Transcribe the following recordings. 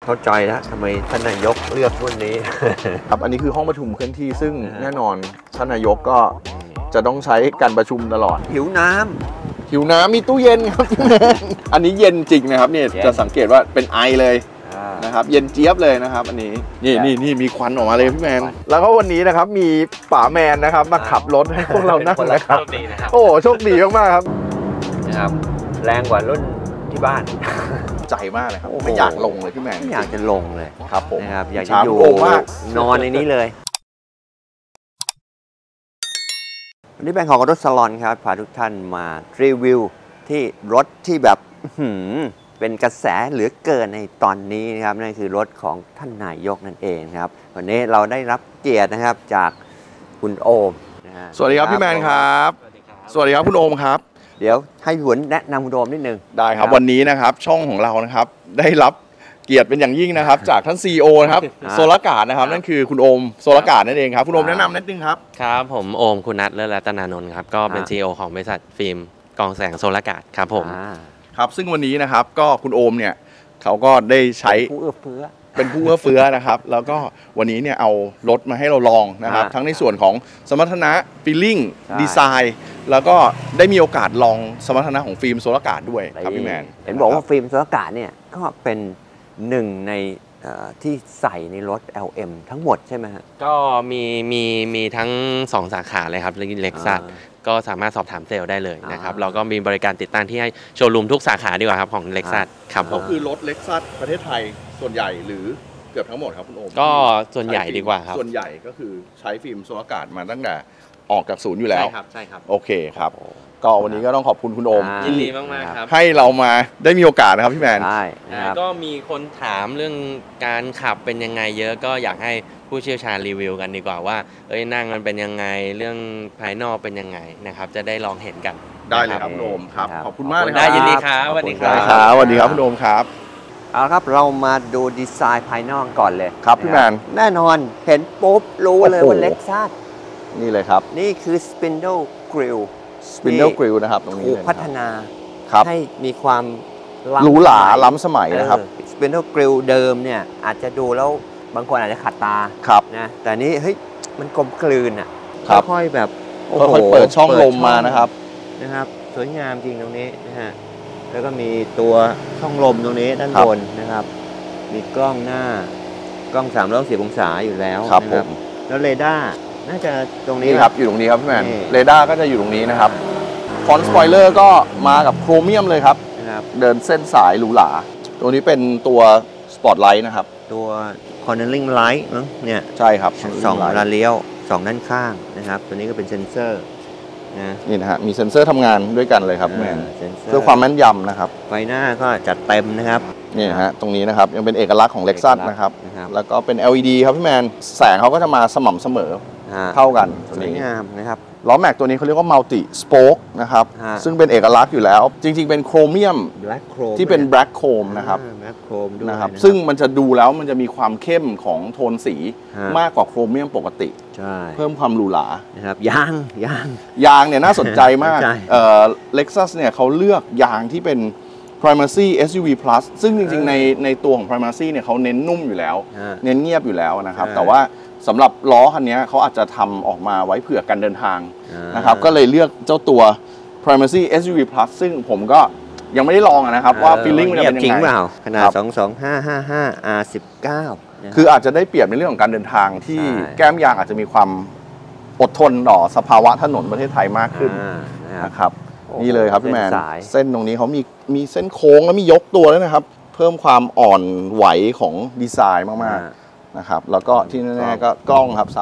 เข้าใจแล้วทำไมท่านนายกเลือกรุ่นนี้ครับอันนี้คือห้องประชุมเคลื่อนที่ซึ่งแน่นอนท่านนายกก็จะต้องใช้การประชุมตลอดหิวน้ำมีตู้เย็นครับ อันนี้เย็นจริงนะครับเนี่ยจะสังเกตว่าเป็นไอเลยนะครับเย็นเจี๊ยบเลยนะครับอันนี้นี่มีควันออกมาเลยพี่แมนแล้วก็วันนี้นะครับมีป๋าแมนนะครับมาขับรถให้พวกเรานั่งนะครับโอ้โชคดีมากๆครับนะครับแรงกว่ารุ่นที่บ้านใจมากเลยครับไม่อยากลงเลยพี่แมนไม่อยากจะลงเลยครับผมนะครับอยากจะอยู่นอนในนี้เลยวันนี้แบงค์ของรถซาลอนครับพาทุกท่านมารีวิวที่รถที่แบบเป็นกระแสเหลือเกินในตอนนี้นะครับนั่นคือรถของท่านนายกนั่นเองครับวันนี้เราได้รับเกียรตินะครับจากคุณโอมนะฮะสวัสดีครับพี่แมนครับสวัสดีครับคุณโอมครับเดี๋ยวให้พี่หวนแนะนำคุณโอมนิดนึงได้ครับวันนี้นะครับช่องของเรานะครับได้รับเกียรติเป็นอย่างยิ่งนะครับจากท่าน CEO นะครับโซลการ์ดนะครับนั่นคือคุณโอมโซลการ์ดนั่นเองครับคุณโอมแนะนำนิดนึงครับครับผมโอมคุณนัทเลิศรัตนานนท์ครับก็เป็น CEO ของบริษัทฟิล์มกองแสงโซลการ์ดครับผมครับซึ่งวันนี้นะครับก็คุณโอมเนี่ยเขาก็ได้ใช้ผู้เอื้อเฟื้อเป็นผู้เอื้อเฟื้อนะครับแล้วก็วันนี้เนี่ยเอารถมาให้เราลองนะครับทั้งในส่วนของสมรรถนะฟีลลิ่งดีไซน์แล้วก็ได้มีโอกาสลองสมรรถนะของฟิล์มโซลการ์ดด้วยครับพี่แมนเห็นบอกว่าฟิล์มโซลการ์ดเนี่ยก็เป็นหนึ่งในที่ใส่ในรถ LM ทั้งหมดใช่ไหมฮะก็มีทั้ง2สาขาเลยครับเล็กซัสก็สามารถสอบถามเซลล์ได้เลยนะครับเราก็มีบริการติดตั้งที่ให้โชว์รูมทุกสาขาดีกว่าครับของเล็กซัสครับผมก็คือรถเล็กซัสประเทศไทยส่วนใหญ่หรือเกือบทั้งหมดครับคุณโอมก็ส่วนใหญ่ดีกว่าครับส่วนใหญ่ก็คือใช้ฟิล์มโซลการ์ดมาตั้งแต่ออกจากศูนย์อยู่แล้วใช่ครับโอเคครับก็วันนี้ก็ต้องขอบคุณคุณโอมยินดีมากๆครับให้เรามาได้มีโอกาสนะครับพี่แมนใช่ก็มีคนถามเรื่องการขับเป็นยังไงเยอะก็อยากให้ผู้เชี่ยวชาญรีวิวกันดีกว่าว่านั่งมันเป็นยังไงเรื่องภายนอกเป็นยังไงนะครับจะได้ลองเห็นกันได้เลยครับคุณโอมครับขอบคุณมากเลยครับได้ยินดีครับสวัสดีครับสวัสดีครับคุณโอมครับเอาละครับเรามาดูดีไซน์ภายนอกก่อนเลยครับพี่แมนแน่นอนเห็นปุ๊บรู้เลยว่าเล็กซัสนี่เลยครับนี่คือ Spindle Grille Spindle Grille นะครับตรงนี้ถูกพัฒนาให้มีความหรูหราล้ำสมัยนะครับ Spindle Grille เดิมเนี่ยอาจจะดูแล้วบางคนอาจจะขัดตานะแต่นี้เฮ้ยมันกลมกลืนอ่ะค่อยๆแบบค่อยๆเปิดช่องลมมานะครับสวยงามจริงตรงนี้นะฮะแล้วก็มีตัวช่องลมตรงนี้ด้านบนนะครับมีกล้องหน้ากล้อง360องศาอยู่แล้วนะครับแล้วเรดาร์น่าจะตรงนี้ครับอยู่ตรงนี้ครับพี่แมนเรดาร์ก็จะอยู่ตรงนี้นะครับฟอนต์สปอยเลอร์ก็มากับโครเมียมเลยครับเดินเส้นสายหรูหราตัวนี้เป็นตัวสปอตไลท์นะครับตัว Cornering Light เนี่ยใช่ครับ 2เวลาเลี้ยว2ด้านข้างนะครับตัวนี้ก็เป็นเซ็นเซอร์นี่นะฮะมีเซ็นเซอร์ทำงานด้วยกันเลยครับแมนเพื่อความแม่นยำนะครับไฟหน้าก็จัดเต็มนะครับนี่นะฮะตรงนี้นะครับยังเป็นเอกลักษณ์ของ Lexus นะครับแล้วก็เป็น LED ครับพี่แมนแสงเขาก็จะมาสม่ำเสมอเท่ากันสวยงามนะครับล้อแม็กตัวนี้เขาเรียกว่า Multi Spoke นะครับซึ่งเป็นเอกลักษณ์อยู่แล้วจริงๆเป็นโครเมียมที่เป็น Black Chrome นะครับนะครับซึ่งมันจะดูแล้วมันจะมีความเข้มของโทนสีมากกว่าโครเมียมปกติเพิ่มความหรูหรานะครับยางเนี่ยน่าสนใจมากLexus เนี่ยเขาเลือกยางที่เป็น Primacy SUV Plus ซึ่งจริงๆในตัวของ Primacy เนี่ยเขาเน้นนุ่มอยู่แล้วเน้นเงียบอยู่แล้วนะครับแต่ว่าสำหรับล้อคันนี้เขาอาจจะทำออกมาไว้เผื่อการเดินทางนะครับก็เลยเลือกเจ้าตัว Primacy SUV Plus ซึ่งผมก็ยังไม่ได้ลองนะครับว่า feeling มันจะเป็นยังไงขนาด22555 R19 คืออาจจะได้เปรียบในเรื่องของการเดินทางที่แก้มยางอาจจะมีความอดทนต่อสภาวะถนนประเทศไทยมากขึ้นนะครับนี่เลยครับพี่แมนเส้นตรงนี้เขามีเส้นโค้งแล้วมียกตัวด้วยนะครับเพิ่มความอ่อนไหวของดีไซน์มากๆนะครับแล้วก็ที่แน่ๆก็กล้องครับ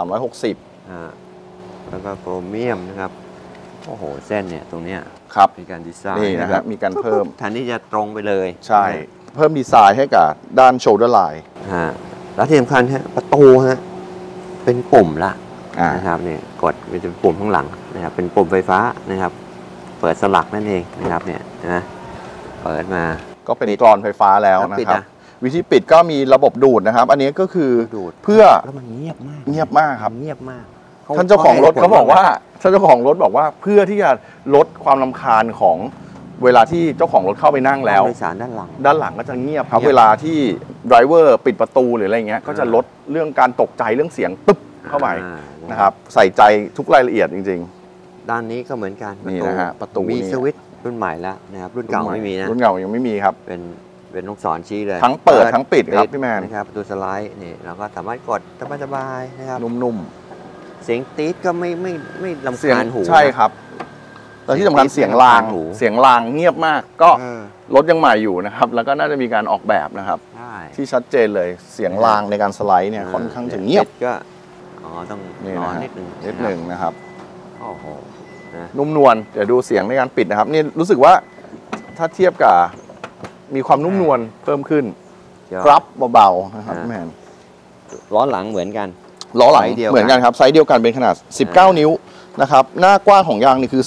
360 แล้วก็โครเมียมนะครับโอ้โหเส้นเนี่ยตรงเนี้ยครับมีการดีไซน์นี่นะครับมีการเพิ่มแทนที่จะตรงไปเลยใช่เพิ่มดีไซน์ให้กับด้านโชลเดอร์ไลน์แล้วที่สำคัญฮะประตูฮะเป็นปุ่มละนะครับเนี่ยกดเป็นปุ่มข้างหลังนะครับเป็นปุ่มไฟฟ้านะครับเปิดสลักนั่นเองนะครับเนี่ยนะเปิดมาก็เป็นกรอนไฟฟ้าแล้วนะครับวิธีปิดก็มีระบบดูดนะครับอันนี้ก็คือเพื่อแล้วมันเงียบมากครับเงียบมากท่านเจ้าของรถเขาบอกว่าเพื่อที่จะลดความรำคาญของเวลาที่เจ้าของรถเข้าไปนั่งแล้วโดยสารด้านหลังก็จะเงียบครับเวลาที่ไดรเวอร์ปิดประตูหรืออะไรเงี้ยก็จะลดเรื่องการตกใจเรื่องเสียงตึ๊บเข้าไปนะครับใส่ใจทุกรายละเอียดจริงด้านนี้ก็เหมือนกันนี่นะฮะประตูมีสวิตช์รุ่นใหม่แล้วนะครับรุ่นเก่าไม่มีนะรุ่นเก่ายังไม่มีครับเป็นลูกศรชี้เลยทั้งเปิดทั้งปิดครับพี่แมนนะครับประตูสไลด์นี่เราก็สามารถกดสบายๆนะครับนุ่มๆเสียงตี๊ดก็ไม่รำคาญหูใช่ครับแต่ที่สำคัญเสียงรางเงียบมากก็รถยังใหม่อยู่นะครับแล้วก็น่าจะมีการออกแบบนะครับที่ชัดเจนเลยเสียงรางในการสไลด์เนี่ยค่อนข้างจะเงียบก็ต้องนอนนิดนึงนะครับโอ้โหนุ่มนวลเดี๋ยวดูเสียงในการปิดนะครับนี่รู้สึกว่าถ้าเทียบกับมีความนุ่มนวลเพิ่มขึ้นครับเบาๆนะครับแมนล้อหลังเหมือนกันล้อหลังเหมือนกันครับไซส์เดียวกันเป็นขนาด19นิ้วนะครับหน้ากว้างของยางนี่คือ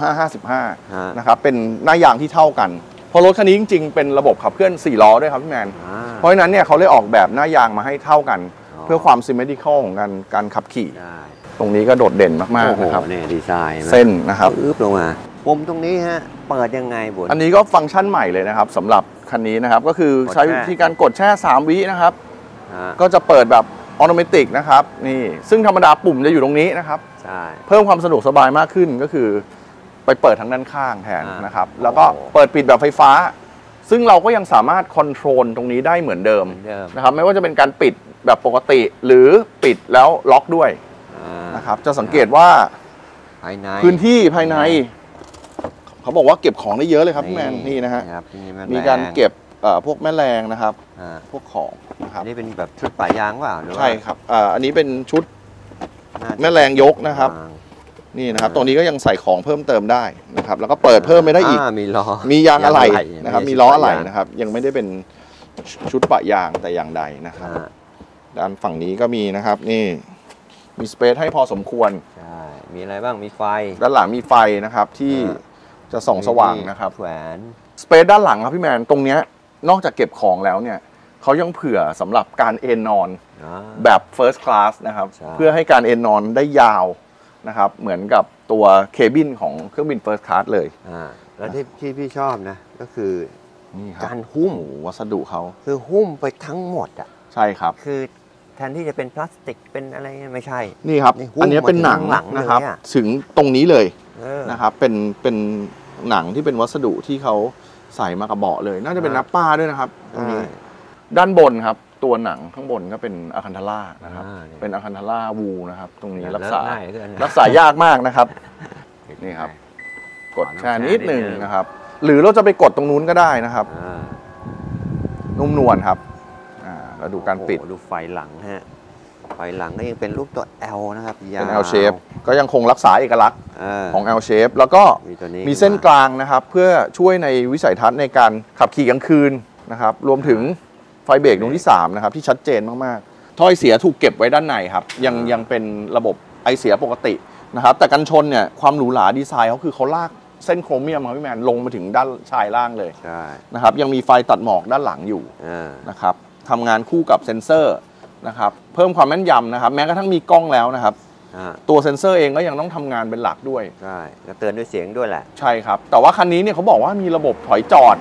225/55นะครับเป็นหน้ายางที่เท่ากันเพราะรถคันนี้จริงๆเป็นระบบขับเคลื่อน4ล้อด้วยครับพี่แมนเพราะฉะนั้นเนี่ยเขาเลยออกแบบหน้ายางมาให้เท่ากันเพื่อความซิมเมทริคอลของการขับขี่ตรงนี้ก็โดดเด่นมากๆนะครับนี่ดีไซน์เส้นนะครับลงมาปุ่มตรงนี้ฮะเปิดยังไงบุญอันนี้ก็ฟังก์ชันใหม่เลยนะครับสำหรับคันนี้นะครับก็คือใช้วิธีการกดแช่3วินะครับก็จะเปิดแบบออโตเมติกนะครับนี่ซึ่งธรรมดาปุ่มจะอยู่ตรงนี้นะครับเพิ่มความสะดวกสบายมากขึ้นก็คือไปเปิดทางด้านข้างแทนนะครับแล้วก็เปิดปิดแบบไฟฟ้าซึ่งเราก็ยังสามารถคอนโทรลตรงนี้ได้เหมือนเดิมนะครับไม่ว่าจะเป็นการปิดแบบปกติหรือปิดแล้วล็อกด้วยนะครับจะสังเกตว่าพื้นที่ภายในเขาบอกว่าเก็บของได้เยอะเลยครับพี่แมนนี่นะฮะมีการเก็บพวกแม่แรงนะครับพวกของนะครับนี่เป็นแบบชุดป่ายางว่าใช่ครับอันนี้เป็นชุดแม่แรงยกนะครับนี่นะครับตรงนี้ก็ยังใส่ของเพิ่มเติมได้นะครับแล้วก็เปิดเพิ่มไม่ได้อีกมีล้อมียางอะไหล่นะครับมีล้ออะไหล่นะครับยังไม่ได้เป็นชุดปะยางแต่อย่างใดนะครับด้านฝั่งนี้ก็มีนะครับนี่มีสเปซให้พอสมควรใช่มีอะไรบ้างมีไฟด้านหลังมีไฟนะครับที่จะส่องสว่างนะครับแหวนสเปซด้านหลังครับพี่แมนตรงเนี้ยนอกจากเก็บของแล้วเนี่ยเขายังเผื่อสำหรับการเอนนอนแบบ First Class นะครับเพื่อให้การเอนนอนได้ยาวนะครับเหมือนกับตัวเคบินของเครื่องบิน First Class เลยแล้วที่พี่ชอบนะก็คือการหุ้มวัสดุเขาคือหุ้มไปทั้งหมดอ่ะใช่ครับคือแทนที่จะเป็นพลาสติกเป็นอะไรไม่ใช่นี่ครับอันนี้เป็นหนังนะครับถึงตรงนี้เลยนะครับเป็นหนังที่เป็นวัสดุที่เขาใส่มากับเบาะเลยน่าจะเป็นนับป้าด้วยนะครับตรงนี้ด้านบนครับตัวหนังข้างบนก็เป็นอะคันทาร่านะครับเป็นอะคันทาร่าวูนะครับตรงนี้รักษายากมากนะครับนี่ครับกดแค่นิดหนึ่งนะครับหรือเราจะไปกดตรงนู้นก็ได้นะครับนุ่มนวลครับเราดูการปิดดูไฟหลังฮะไฟหลังก็ยังเป็นรูปตัว L นะครับเป็น L shape ก็ยังคงรักษาเอกลักษณ์ของ L shape แล้วก็มีเส้นกลางนะครับเพื่อช่วยในวิสัยทัศน์ในการขับขี่กลางคืนนะครับรวมถึงไฟเบรกดวงที่3นะครับที่ชัดเจนมากๆถ้อยเสียถูกเก็บไว้ด้านในครับยังเป็นระบบไอเสียปกตินะครับแต่กันชนเนี่ยความหรูหราดีไซน์เขาคือเขาลากเส้นโครเมียมครับพี่แมนลงมาถึงด้านชายล่างเลยนะครับยังมีไฟตัดหมอกด้านหลังอยู่นะครับทำงานคู่กับเซ็นเซอร์นะครับเพิ่มความแม่นยำนะครับแม้กระทั่งมีกล้องแล้วนะครับตัวเซ็นเซอร์เองก็ยังต้องทำงานเป็นหลักด้วยใช่ก็เตือนด้วยเสียงด้วยแหละใช่ครับแต่ว่าคันนี้เนี่ยเขาบอกว่ามีระบบถอยจอด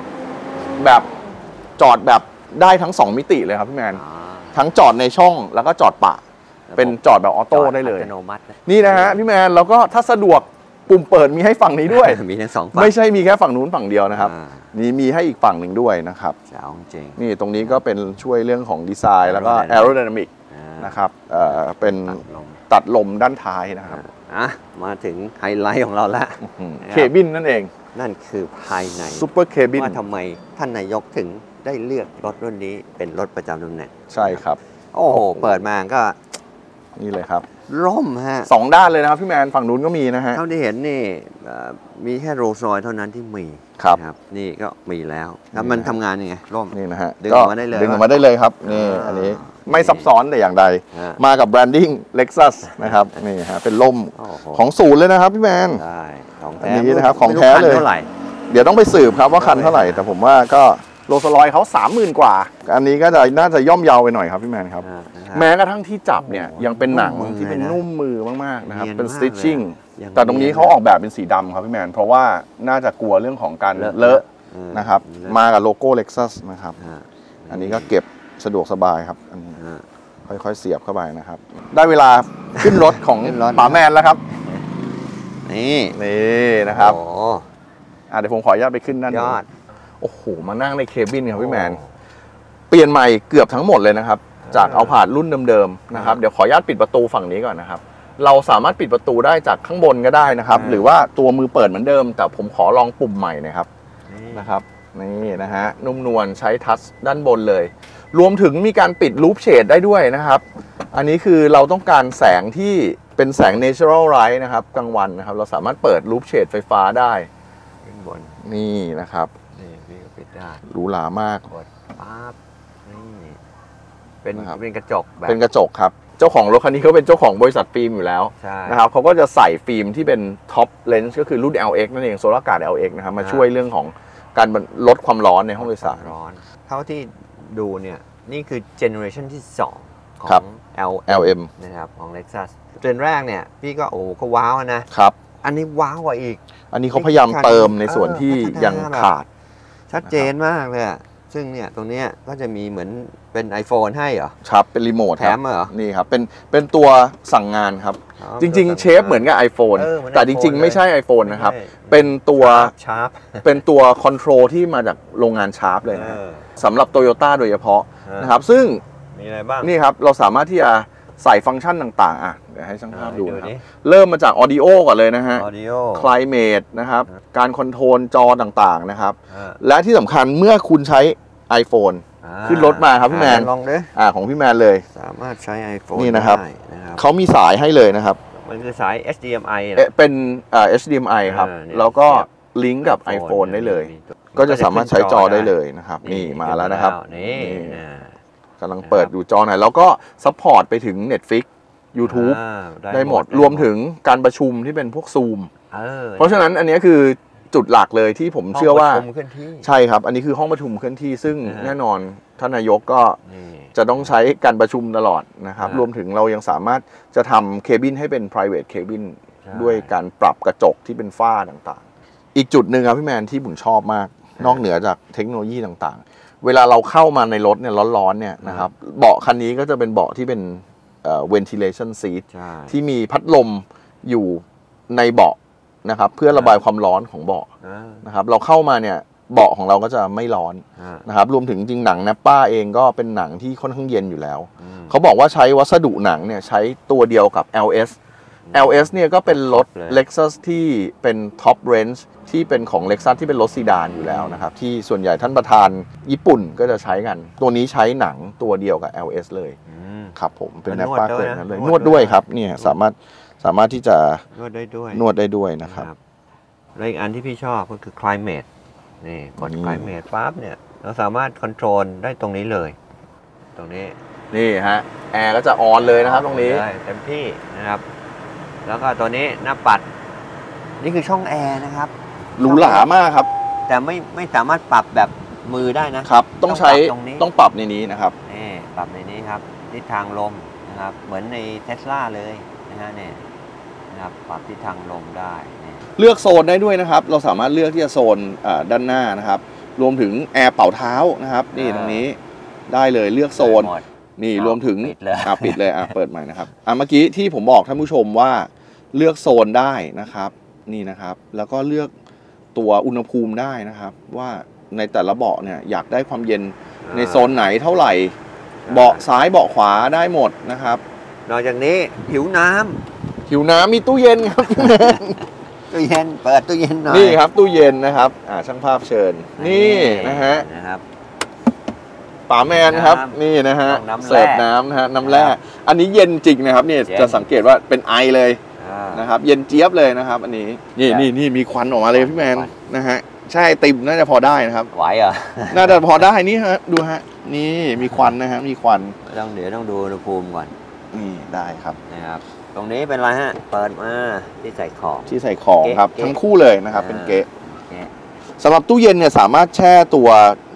แบบได้ทั้ง2มิติเลยครับพี่แมนทั้งจอดในช่องแล้วก็จอดปะเป็นจอดแบบออโต้ได้เลยนี่นะฮะพี่แมนแล้วก็ถ้าสะดวกปุ่มเปิดมีให้ฝั่งนี้ด้วยมีทั้ง2ฝั่งไม่ใช่มีแค่ฝั่งนู้นฝั่งเดียวนะครับนี่มีให้อีกฝั่งหนึ่งด้วยนะครับจริงนี่ตรงนี้ก็เป็นช่วยเรื่องของดีไซน์แล้วก็แอโรไดนามิกนะครับเป็นตัดลมด้านท้ายนะครับมาถึงไฮไลท์ของเราแล้วเคบินนั่นเองนั่นคือภายในซูเปอร์เคบินว่าทำไมท่านนายกถึงได้เลือกรถรุ่นนี้เป็นรถประจำตำแหน่งใช่ครับโอ้โหเปิดมาก็นี่เลยครับร่มฮะ 2ด้านเลยนะครับพี่แมนฝั่งนู้นก็มีนะฮะเท่าที่เห็นนี่มีแค่โรลส์รอยซ์เท่านั้นที่มีครับนี่ก็มีแล้วมันทำงานยังไงร่มนี่นะฮะดึงออกมาได้เลยดึงออกมาได้เลยครับนี่อันนี้ไม่ซับซ้อนแต่อย่างใดมากับแบรนดิ้ง Lexus นะครับนี่ฮะเป็นร่มของศูนย์เลยนะครับพี่แมนใช่ของแท้อันนี้นะครับของแท้เลยเดี๋ยวต้องไปสืบครับว่าคันเท่าไหร่แต่ผมว่าก็โรลส์รอยซ์เขา 30,000 กว่าอันนี้ก็จะน่าจะย่อมเยาวไปหน่อยครับพี่แมนครับแม้กระทั่งที่จับเนี่ยยังเป็นหนังที่เป็นนุ่มมือมากๆนะครับเป็นสติชชิ่งแต่ตรงนี้เขาออกแบบเป็นสีดำครับพี่แมนเพราะว่าน่าจะกลัวเรื่องของการเลอะนะครับมากับโลโก้ Lexus นะครับอันนี้ก็เก็บสะดวกสบายครับอันนี้ค่อยๆเสียบเข้าไปนะครับได้เวลาขึ้นรถของป๋าแมนแล้วครับนี่นะครับเดี๋ยวผมขออนุญาตไปขึ้นด้านนี้โอ้โหมานั่งในเคบินครับพี่แมนเปลี่ยนใหม่เกือบทั้งหมดเลยนะครับจากเอาผาดรุ่นเดิมๆนะครับเดี๋ยวขออนุญาตปิดประตูฝั่งนี้ก่อนนะครับเราสามารถปิดประตูได้จากข้างบนก็ได้นะครับหรือว่าตัวมือเปิดเหมือนเดิมแต่ผมขอลองปุ่มใหม่นะครับนี่นะฮะนุ่มนวลใช้ทัชด้านบนเลยรวมถึงมีการปิดลูปเชดได้ด้วยนะครับอันนี้คือเราต้องการแสงที่เป็นแสง natural light นะครับกลางวันนะครับเราสามารถเปิดลูปเชดไฟฟ้าได้ข้างบนนี่นะครับนี่ก็ปิดได้หรูหรามากกดปั๊บนี่เป็นกระจกแบบเป็นกระจกครับเจ้าของรถคันนี้เขาเป็นเจ้าของบริษัทฟิล์มอยู่แล้วนะครับเขาก็จะใส่ฟิล์มที่เป็นท็อปเลนส์ก็คือรุ่น LX นั่นเองโซลาร์การ์ด LX นะครับมาช่วยเรื่องของการลดความร้อนในห้องโดยสารร้อนเท่าที่ดูเนี่ยนี่คือเจเนอเรชันที่2ของ LM นะครับของ Lexus เจนแรกเนี่ยพี่ก็ก็ว้าวนะครับอันนี้ว้าวกว่าอีกอันนี้เขาพยายามเติมในส่วนที่ยังขาดชัดเจนมากเลยซึ่งเนี่ยตรงนี้ก็จะมีเหมือนเป็น iPhone ให้เหรอครับเป็นรีโมทแถมเหรอนี่ครับเป็นตัวสั่งงานครับจริงๆเชฟเหมือนกับ iPhone แต่จริงๆไม่ใช่ iPhone นะครับเป็นตัวชาร์ปเป็นตัวคอนโทรลที่มาจากโรงงานชาร์ปเลยนะสำหรับ Toyota โดยเฉพาะนะครับซึ่งมีอะไรบ้างนี่ครับเราสามารถที่จะใส่ฟังก์ชันต่างๆเดี๋ยวให้ช่างภาพดูนะครับเริ่มมาจาก Audio ก่อนเลยนะฮะ Climate นะครับการคอนโทรลจอต่างๆนะครับและที่สำคัญเมื่อคุณใช้ iPhone ขึ้นรถมาครับพี่แมนลองดิของพี่แมนเลยสามารถใช้ iPhone นี่นะครับเขามีสายให้เลยนะครับมันคือสาย HDMI เป็น HDMI ครับแล้วก็ลิงก์กับ iPhone ได้เลยก็จะสามารถใช้จอได้เลยนะครับนี่มาแล้วนะครับนี่กำลังเปิดดูจอไหนแล้วก็ซัพพอร์ตไปถึง Netflix YouTube ได้หมดรวมถึงการประชุมที่เป็นพวก Zoom เพราะฉะนั้นอันนี้คือจุดหลักเลยที่ผมเชื่อว่าใช่ครับอันนี้คือห้องประชุมเคลื่อนที่ซึ่งแน่นอนท่านนายกก็จะต้องใช้การประชุมตลอดนะครับรวมถึงเรายังสามารถจะทำเคบินให้เป็น private cabin ด้วยการปรับกระจกที่เป็นฝ้าต่างๆอีกจุดหนึ่งครับพี่แมนที่ผมชอบมากนอกเหนือจากเทคโนโลยีต่างๆเวลาเราเข้ามาในรถเนี่ยร้อนๆเนี่ยนะครับเบาะคันนี้ก็จะเป็นเบาะที่เป็นventilation seat ที่มีพัดลมอยู่ในเบาะนะครับเพื่อระบายความร้อนของเบาะนะครับเราเข้ามาเนี่ยเบาะของเราก็จะไม่ร้อนนะครับรวมถึงจริงหนังแนปป้าเองก็เป็นหนังที่ค่อนข้างเย็นอยู่แล้วเขาบอกว่าใช้วัสดุหนังเนี่ยใช้ตัวเดียวกับ LS เนี่ยก็เป็นรถ Lexus ที่เป็น Top Range ที่เป็นของ Lexus ที่เป็นรถซีดานอยู่แล้วนะครับที่ส่วนใหญ่ท่านประธานญี่ปุ่นก็จะใช้กันตัวนี้ใช้หนังตัวเดียวกับ LS เลยครับผมเป็นแนปป้าเกิดนั้นเลยนวดด้วยครับเนี่ยสามารถที่จะนวดได้ด้วยนะครับแล้วอีกอันที่พี่ชอบก็คือ climate นี่กด climate ปั๊บเนี่ยเราสามารถคอนโทรลได้ตรงนี้เลยตรงนี้นี่ฮะแอร์ก็จะออนเลยนะครับตรงนี้เต็มที่นะครับแล้วก็ตัวนี้หน้าปัดนี่คือช่องแอร์นะครับหรูหรามากครับแต่ไม่สามารถปรับแบบมือได้นะครับต้องปรับในนี้นะครับนี่ปรับในนี้ครับทิศทางลมนะครับเหมือนใน Tesla เลยนะฮะเนี่ยนะครับปรับทิศทางลมได้เลือกโซนได้ด้วยนะครับเราสามารถเลือกที่จะโซนด้านหน้านะครับรวมถึงแอร์เป่าเท้านะครับนี่ตรงนี้ได้เลยเลือกโซนนี่รวมถึงปิดเลยเปิดใหม่นะครับเมื่อกี้ที่ผมบอกท่านผู้ชมว่าเลือกโซนได้นะครับนี่นะครับแล้วก็เลือกตัวอุณหภูมิได้นะครับว่าในแต่ละเบาะเนี่ยอยากได้ความเย็นในโซนไหนเท่าไหร่เบาะซ้ายเบาะขวาได้หมดนะครับนอกจากนี้หิวน้ำมีตู้เย็นครับตู้เย็นเปิดตู้เย็นหน่อยนี่ครับตู้เย็นนะครับช่างภาพเชิญนี่นะฮะป๋าแมนครับนี่นะฮะเสิร์ฟน้ำนะฮะน้ำแร่อันนี้เย็นจริงนะครับเนี่ยจะสังเกตว่าเป็นไอเลยนะครับเย็นเจี๊ยบเลยนะครับอันนี้นี่มีควันออกมาเลยพี่แมนนะฮะใช่ติ่มน่าจะพอได้นะครับไหวเหรอน่าจะพอได้นี่ฮะดูฮะนี่มีควันนะฮะมีควันเดี๋ยวต้องดูอุณหภูมิก่อนนี่ได้ครับนะครับตรงนี้เป็นอะไรฮะเปิดมาที่ใส่ของครับทั้งคู่เลยนะครับเป็นเก๊ะสำหรับตู้เย็นเนี่ยสามารถแช่ตัว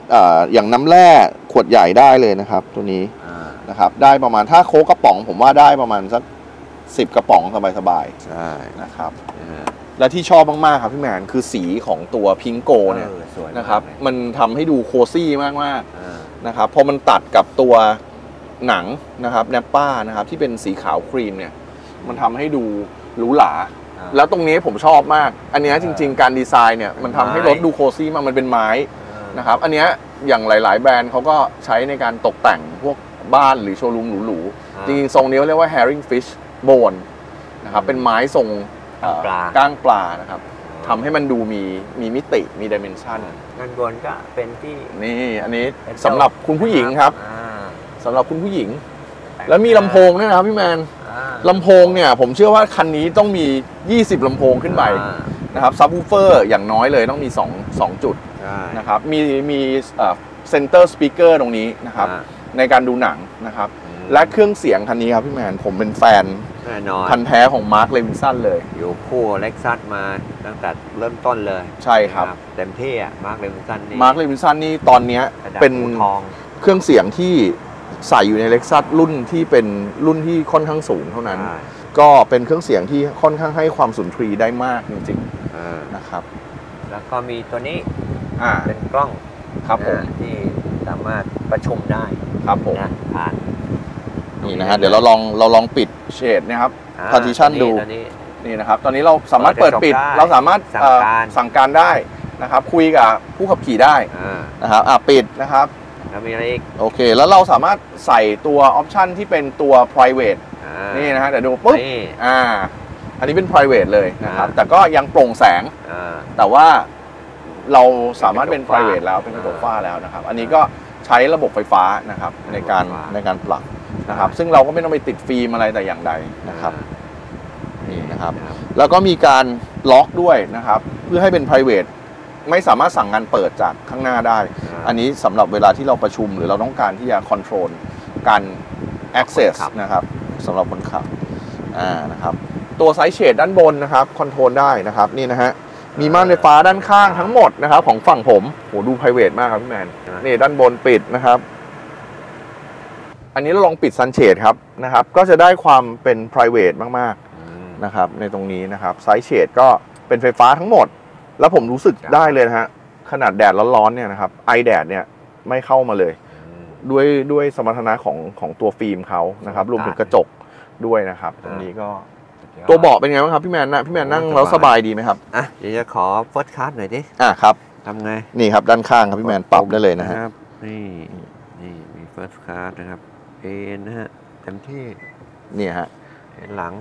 อย่างน้ำแร่ขวดใหญ่ได้เลยนะครับตัวนี้นะครับได้ประมาณถ้าโค้กกระป๋องผมว่าได้ประมาณสัก10 กระป๋องสบายๆใช่นะครับและที่ชอบมากๆครับพี่แมนคือสีของตัวพิงโกเนี่ยนะครับมันทำให้ดูโคซี่มากๆนะครับพอมันตัดกับตัวหนังนะครับแนปป้านะครับที่เป็นสีขาวครีมเนี่ยมันทำให้ดูหรูหราแล้วตรงนี้ผมชอบมากอันนี้จริงๆการดีไซน์เนี่ยมันทำให้รถดูโคซี่มากมันเป็นไม้นะครับอันนี้อย่างหลายๆแบรนด์เขาก็ใช้ในการตกแต่งพวกบ้านหรือโชว์รูมหรูๆจริงๆทรงนี้เรียกว่า herring fish bone นะครับเป็นไม้ทรงก้างปลานะครับทำให้มันดูมีมิติมีดิเมนชันด้านบนก็เป็นที่นี่อันนี้สำหรับคุณผู้หญิงครับสำหรับคุณผู้หญิงแล้วมีลำโพงด้วยนะครับพี่แมนลำโพงเนี่ยผมเชื่อว่าคันนี้ต้องมี20ลำโพงขึ้นไปนะครับซับวูฟเฟอร์อย่างน้อยเลยต้องมี2จุดนะครับมีเซนเตอร์สปีกเกอร์ตรงนี้นะครับในการดูหนังนะครับและเครื่องเสียงคันนี้ครับพี่แมนผมเป็นแฟนพันธุ์แท้ของมาร์ค เลวินสันเลยอยู่คู่เล็กซัสมาตั้งแต่เริ่มต้นเลยใช่ครับเต็มที่อ่ะมาร์ค เลวินสันนี่ตอนนี้เป็นเครื่องเสียงที่ใส่อยู่ในเล็กซัสรุ่นที่เป็นรุ่นที่ค่อนข้างสูงเท่านั้นก็เป็นเครื่องเสียงที่ค่อนข้างให้ความสุนทรีได้มากจริงๆนะครับแล้วก็มีตัวนี้เป็นกล้องครับผมที่สามารถประชุมได้ครับผมผ่านนี่นะฮะเดี๋ยวเราลองปิดเฉดนะครับ partition ดูนี่นะครับตอนนี้เราสามารถเปิดปิดเราสามารถสั่งการได้นะครับคุยกับผู้ขับขี่ได้นะครับปิดนะครับแล้วมีอะไรอีกโอเคแล้วเราสามารถใส่ตัวออปชันที่เป็นตัว private นี่นะฮะเดี๋ยวดูปุ๊บอันนี้เป็น private เลยนะครับแต่ก็ยังโปร่งแสงแต่ว่าเราสามารถเป็น private แล้วเป็นกระจกฝ้าแล้วนะครับอันนี้ก็ใช้ระบบไฟฟ้านะครับในการปรับนะครับซึ่งเราก็ไม่ต้องไปติดฟิล์มอะไรแต่อย่างใดนะครับนี่นะครับแล้วก็มีการล็อกด้วยนะครับเพื่อให้เป็น private ไม่สามารถสั่งงานเปิดจากข้างหน้าได้อันนี้สำหรับเวลาที่เราประชุมหรือเราต้องการที่จะ control การ access นะครับสำหรับคนขับนะครับตัวไซส์เชดด้านบนนะครับคอนโทรลได้นะครับนี่นะฮะมีม่านไฟฟ้าด้านข้างทั้งหมดนะครับของฝั่งผมโหดู private มากครับพี่แมนนี่ด้านบนปิดนะครับอันนี้เราลองปิดซันเชดครับนะครับก็จะได้ความเป็น private มากๆนะครับในตรงนี้นะครับไซส์เชดก็เป็นไฟฟ้าทั้งหมดแล้วผมรู้สึกได้เลยนะฮะขนาดแดดร้อนๆเนี่ยนะครับไอแดดเนี่ยไม่เข้ามาเลยด้วยสมรรถนะของตัวฟิล์มเขานะครับรวมถึงกระจกด้วยนะครับตรงนี้ก็ตัวเบาะเป็นไงบ้างครับพี่แมนพี่แมนนั่งแล้วสบายดีไหมครับเดี๋ยวจะขอเฟิร์สคลาสหน่อยดิครับทำไงนี่ครับด้านข้างครับพี่แมนปรับได้เลยนะฮะนี่มีเฟิร์สคลาสนะครับนะฮะเต็มที่นี่ฮะหลัง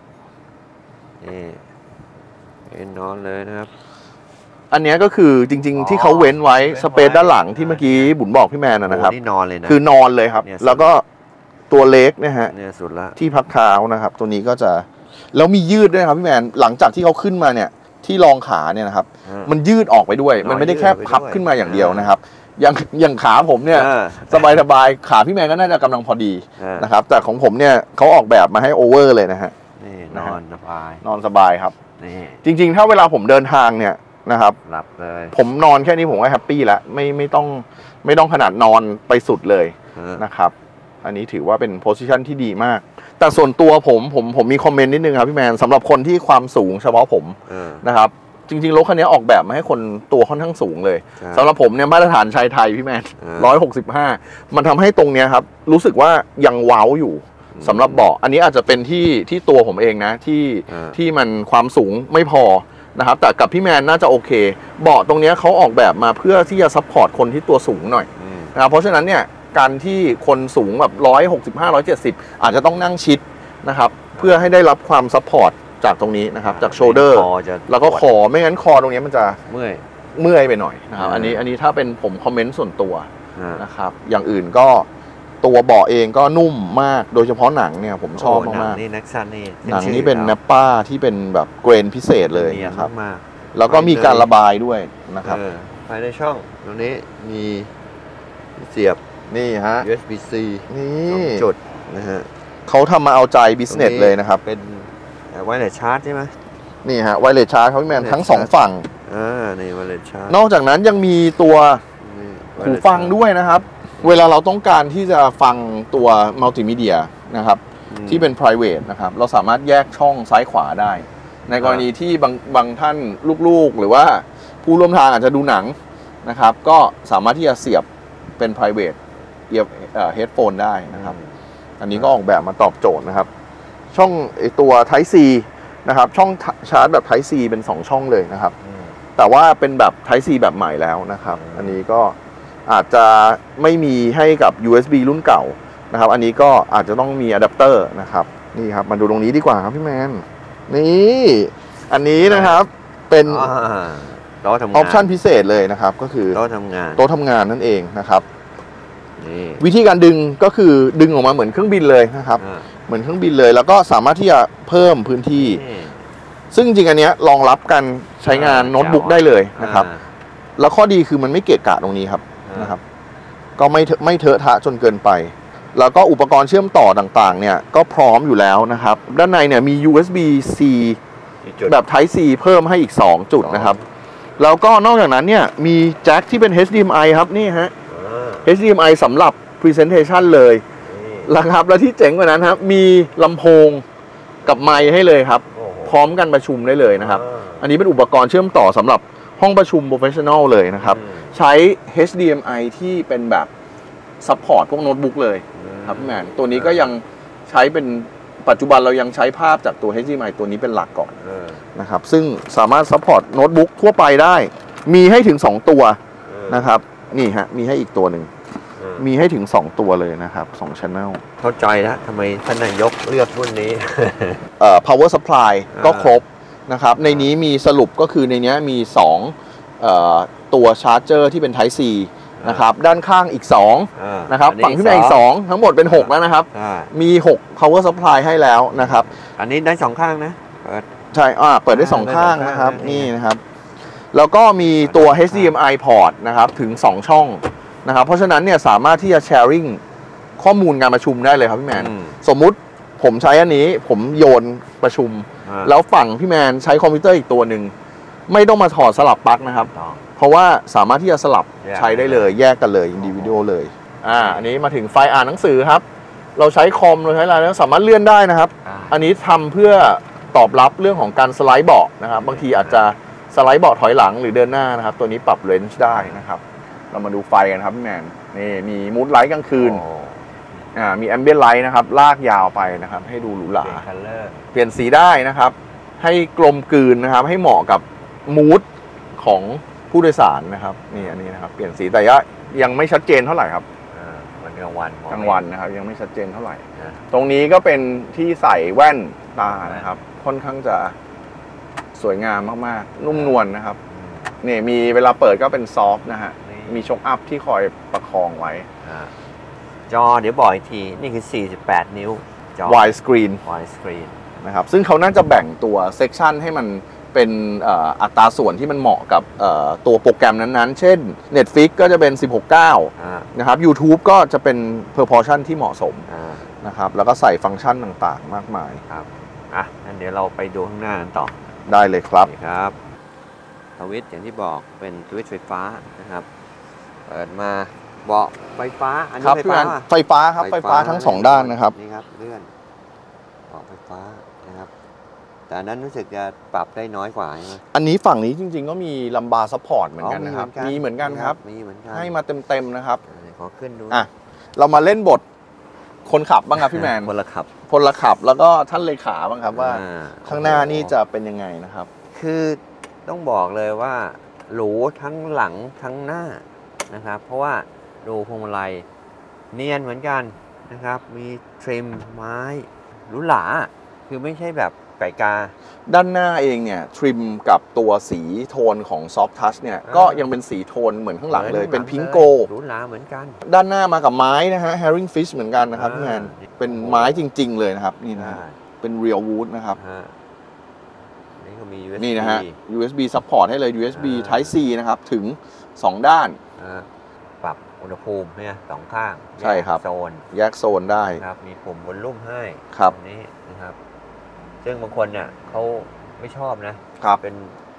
นอนเลยนะครับอันนี้ก็คือจริงๆที่เขาเว้นไว้สเปซด้านหลังที่เมื่อกี้บุญบอกพี่แมนนะครับนี่นอนเลยนะคือนอนเลยครับแล้วก็ตัวเล็กนะฮะสุดละที่พักเท้านะครับตัวนี้ก็จะแล้วมียืดด้วยครับพี่แมนหลังจากที่เขาขึ้นมาเนี่ยที่รองขาเนี่ยนะครับมันยืดออกไปด้วยมันไม่ได้แค่พับขึ้นมาอย่างเดียวนะครับอย่างขาผมเนี่ยสบายขาพี่แมนก็น่าจะกำลังพอดีนะครับแต่ของผมเนี่ยเขาออกแบบมาให้โอเวอร์เลยนะฮะนี่นอนสบายครับจริงๆถ้าเวลาผมเดินทางเนี่ยนะครับหลับเลยผมนอนแค่นี้ผมก็แฮปปี้แล้วไม่ต้องขนาดนอนไปสุดเลยนะครับอันนี้ถือว่าเป็นโพสิชันที่ดีมากแต่ส่วนตัวผมมีคอมเมนต์นิดนึงครับพี่แมนสำหรับคนที่ความสูงเฉพาะผมนะครับจริงๆรถคันนี้ออกแบบมาให้คนตัวค่อนข้างสูงเลยสำหรับผมเนี่ยมาตรฐานชายไทยพี่แมน165มันทำให้ตรงเนี้ยครับรู้สึกว่ายังว้าวอยู่สำหรับเบาะอันนี้อาจจะเป็นที่ตัวผมเองนะที่มันความสูงไม่พอนะครับแต่กับพี่แมนน่าจะโอเคเบาะตรงนี้เขาออกแบบมาเพื่อที่จะซัพพอร์ตคนที่ตัวสูงหน่อยนะครับเพราะฉะนั้นเนี่ยการที่คนสูงแบบ165-170อาจจะต้องนั่งชิดนะครับเพื่อให้ได้รับความซัพพอร์ตจากตรงนี้นะครับจากโชเดอร์แล้วก็คอไม่งั้นคอตรงนี้มันจะเมื่อยไปหน่อยนะครับอันนี้ถ้าเป็นผมคอมเมนต์ส่วนตัวนะครับอย่างอื่นก็ตัวเบาะเองก็นุ่มมากโดยเฉพาะหนังเนี่ยผมชอบมากนี่นักซันนี่หนังนี้เป็นแนปป้าที่เป็นแบบเกรนพิเศษเลยนะครับแล้วก็มีการระบายด้วยนะครับภายในช่องตรงนี้มีเสียบนี่ฮะ USB-C นี่จุดนะฮะเขาทำมาเอาใจบิสเนสเลยนะครับเป็นไวเลสชาร์จใช่ไหมนี่ฮะไวเลสชาร์จเขาพี่แมนทั้ง2ฝั่งนี่ไวเลสชาร์จนอกจากนั้นยังมีตัวหูฟังด้วยนะครับเวลาเราต้องการที่จะฟังตัวมัลติมีเดียนะครับที่เป็น private นะครับเราสามารถแยกช่องซ้ายขวาได้ในกรณีที่บางท่านลูกๆหรือว่าผู้ร่วมทางอาจจะดูหนังนะครับก็สามารถที่จะเสียบเป็น private headphone ได้นะครับอันนี้ก็ออกแบบมาตอบโจทย์นะครับช่องตัว Type C นะครับช่องชาร์จแบบ Type C เป็น2ช่องเลยนะครับแต่ว่าเป็นแบบ Type C แบบใหม่แล้วนะครับอันนี้ก็อาจจะไม่มีให้กับ USB รุ่นเก่านะครับอันนี้ก็อาจจะต้องมีอะแดปเตอร์นะครับนี่ครับมาดูตรงนี้ดีกว่าครับพี่แมนนี่อันนี้นะครับเป็นโต๊ะทำงานออปชั่นพิเศษเลยนะครับก็คือโต๊ะทำงานนั่นเองนะครับนี่วิธีการดึงก็คือดึงออกมาเหมือนเครื่องบินเลยนะครับเหมือนเครื่องบินเลยแล้วก็สามารถที่จะเพิ่มพื้นที่ซึ่งจริงอันนี้รองรับการใช้งานโน้ตบุ๊กได้เลยนะครับแล้วข้อดีคือมันไม่เกะกะตรงนี้ครับนะครับก็ไม่เทอะทะจนเกินไปแล้วก็อุปกรณ์เชื่อมต่อต่างๆเนี่ยก็พร้อมอยู่แล้วนะครับด้านในเนี่ยมี USB-C แบบ Type C เพิ่มให้อีก2จุดนะครับแล้วก็นอกจากนั้นเนี่ยมีแจ็คที่เป็น HDMI ครับนี่ฮะHDMI สำหรับ Presentation เลยนะครับแล้วที่เจ๋งกว่านั้นครับมีลำโพงกับไมค์ให้เลยครับพร้อมกันประชุมได้เลยนะครับอันนี้เป็นอุปกรณ์เชื่อมต่อสำหรับห้องประชุม Professional เลยนะครับใช้ HDMI ที่เป็นแบบซัพพอร์ตพวกโน้ตบุ๊กเลยครับพี่แมนตัวนี้ก็ยังใช้เป็นปัจจุบันเรายังใช้ภาพจากตัว HDMI ตัวนี้เป็นหลักก่อนนะครับซึ่งสามารถซัพพอร์ตโน้ตบุ๊กทั่วไปได้มีให้ถึง2ตัวนะครับนี่ฮะมีให้อีกตัวหนึ่งมีให้ถึง2ตัวเลยนะครับ2 Channel เข้าใจแล้วทำไมท่านนายกเลือกรุ่นนี้ power supply ก็ครบนะครับในนี้มีสรุปก็คือในนี้มี2ตัวชาร์จเจอร์ที่เป็น Type C นะครับด้านข้างอีก2นะครับฝั่งที่ไหนอีก2ทั้งหมดเป็น6แล้วนะครับมี6 power supply ให้แล้วนะครับอันนี้ได้2ข้างนะใช่เปิดได้2ข้างนะครับนี่นะครับแล้วก็มีตัว HDMI port นะครับถึง2ช่องนะครับเพราะฉะนั้นเนี่ยสามารถที่จะ sharing ข้อมูลการประชุมได้เลยครับพี่แมนสมมุติผมใช้อันนี้ผมโยนประชุมแล้วฝั่งพี่แมนใช้คอมพิวเตอร์อีกตัวหนึ่งไม่ต้องมาถอดสลับปลั๊กนะครับเพราะว่าสามารถที่จะสลับใช้ได้เลยแยกกันเลย individual เลยอันนี้มาถึงไฟล์อ่านหนังสือครับเราใช้คอมเราใช้อะไรแล้วสามารถเลื่อนได้นะครับอันนี้ทำเพื่อตอบรับเรื่องของการสไลด์เบาะนะครับบางทีอาจจะสไลด์เบาะถอยหลังหรือเดินหน้านะครับตัวนี้ปรับเรนจ์ได้นะครับเรามาดูไฟกันครับพี่แมนนี่มีมูดไลท์กลางคืนมีแอมเบียนไลท์นะครับลากยาวไปนะครับให้ดูหรูหราเปลี่ยนสีได้นะครับให้กลมกลืนนะครับให้เหมาะกับมูดของผู้โดยสารนะครับนี่อันนี้นะครับเปลี่ยนสีแต่ยังไม่ชัดเจนเท่าไหร่ครับมันกลางวันนะครับยังไม่ชัดเจนเท่าไหร่ตรงนี้ก็เป็นที่ใส่แว่นตานะครับค่อนข้างจะสวยงามมากๆนุ่มนวลนะครับนี่มีเวลาเปิดก็เป็นซอฟต์นะฮะมีช็อคอัพที่คอยประคองไว้จอเดี๋ยวบอกอีกทีนี่คือ48นิ้วจอ wide screen นะครับซึ่งเขาน่าจะแบ่งตัวเซกชันให้มันเป็นอัตราส่วนที่มันเหมาะกับตัวโปรแกรมนั้นๆเช่น Netflix ก็จะเป็น 16:9 นะครับ YouTube ก็จะเป็น proportion ที่เหมาะสมนะครับแล้วก็ใส่ฟังก์ชันต่างๆมากมายครับงั้นเดี๋ยวเราไปดูข้างหน้ากันต่อได้เลยครับสวิตช์อย่างที่บอกเป็นสวิตช์ไฟฟ้านะครับเปิดมาเบาะไฟฟ้าอันนี้ไฟฟ้าครับไฟฟ้าทั้ง2ด้านนะครับนี่ครับเลื่อนเบาะไฟฟ้านะครับแต่นั้นรู้สึกจะปรับได้น้อยกว่าใช่ไหมอันนี้ฝั่งนี้จริงๆก็มีลัมบาร์ซัพพอร์ตเหมือนกันนะครับมีเหมือนกันครับให้มาเต็มๆนะครับขอขึ้นดูเรามาเล่นบทคนขับบ้างครับพี่แมนพลขับแล้วก็ท่านเลขาบ้างครับว่าข้างหน้านี่จะเป็นยังไงนะครับคือต้องบอกเลยว่าหรูทั้งหลังทั้งหน้านะครับเพราะว่าดูพวงมาลัยเนียนเหมือนกันนะครับมีทริมไม้หรูหราคือไม่ใช่แบบไก่กาด้านหน้าเองเนี่ยทริมกับตัวสีโทนของซอฟท์ทัชเนี่ยก็ยังเป็นสีโทนเหมือนข้างหลังเลยเป็นพิงโกหรูหราเหมือนกันด้านหน้ามากับไม้นะฮะ Herring Fish เหมือนกันนะครับพี่แมนเป็นไม้จริงๆเลยนะครับนี่นะเป็น Real Wood นะครับนี่ก็มี USB นี่นะฮะ USB support ให้เลย USB Type C นะครับถึง2ด้านปรับอุณหภูมิเนี่ย2ข้างใช่ครับโซนแยกโซนได้ครับมีปุ่มวอลลุ่มให้ครับนี้นะครับซึ่งบางคนเนี่ยเขาไม่ชอบนะเป็น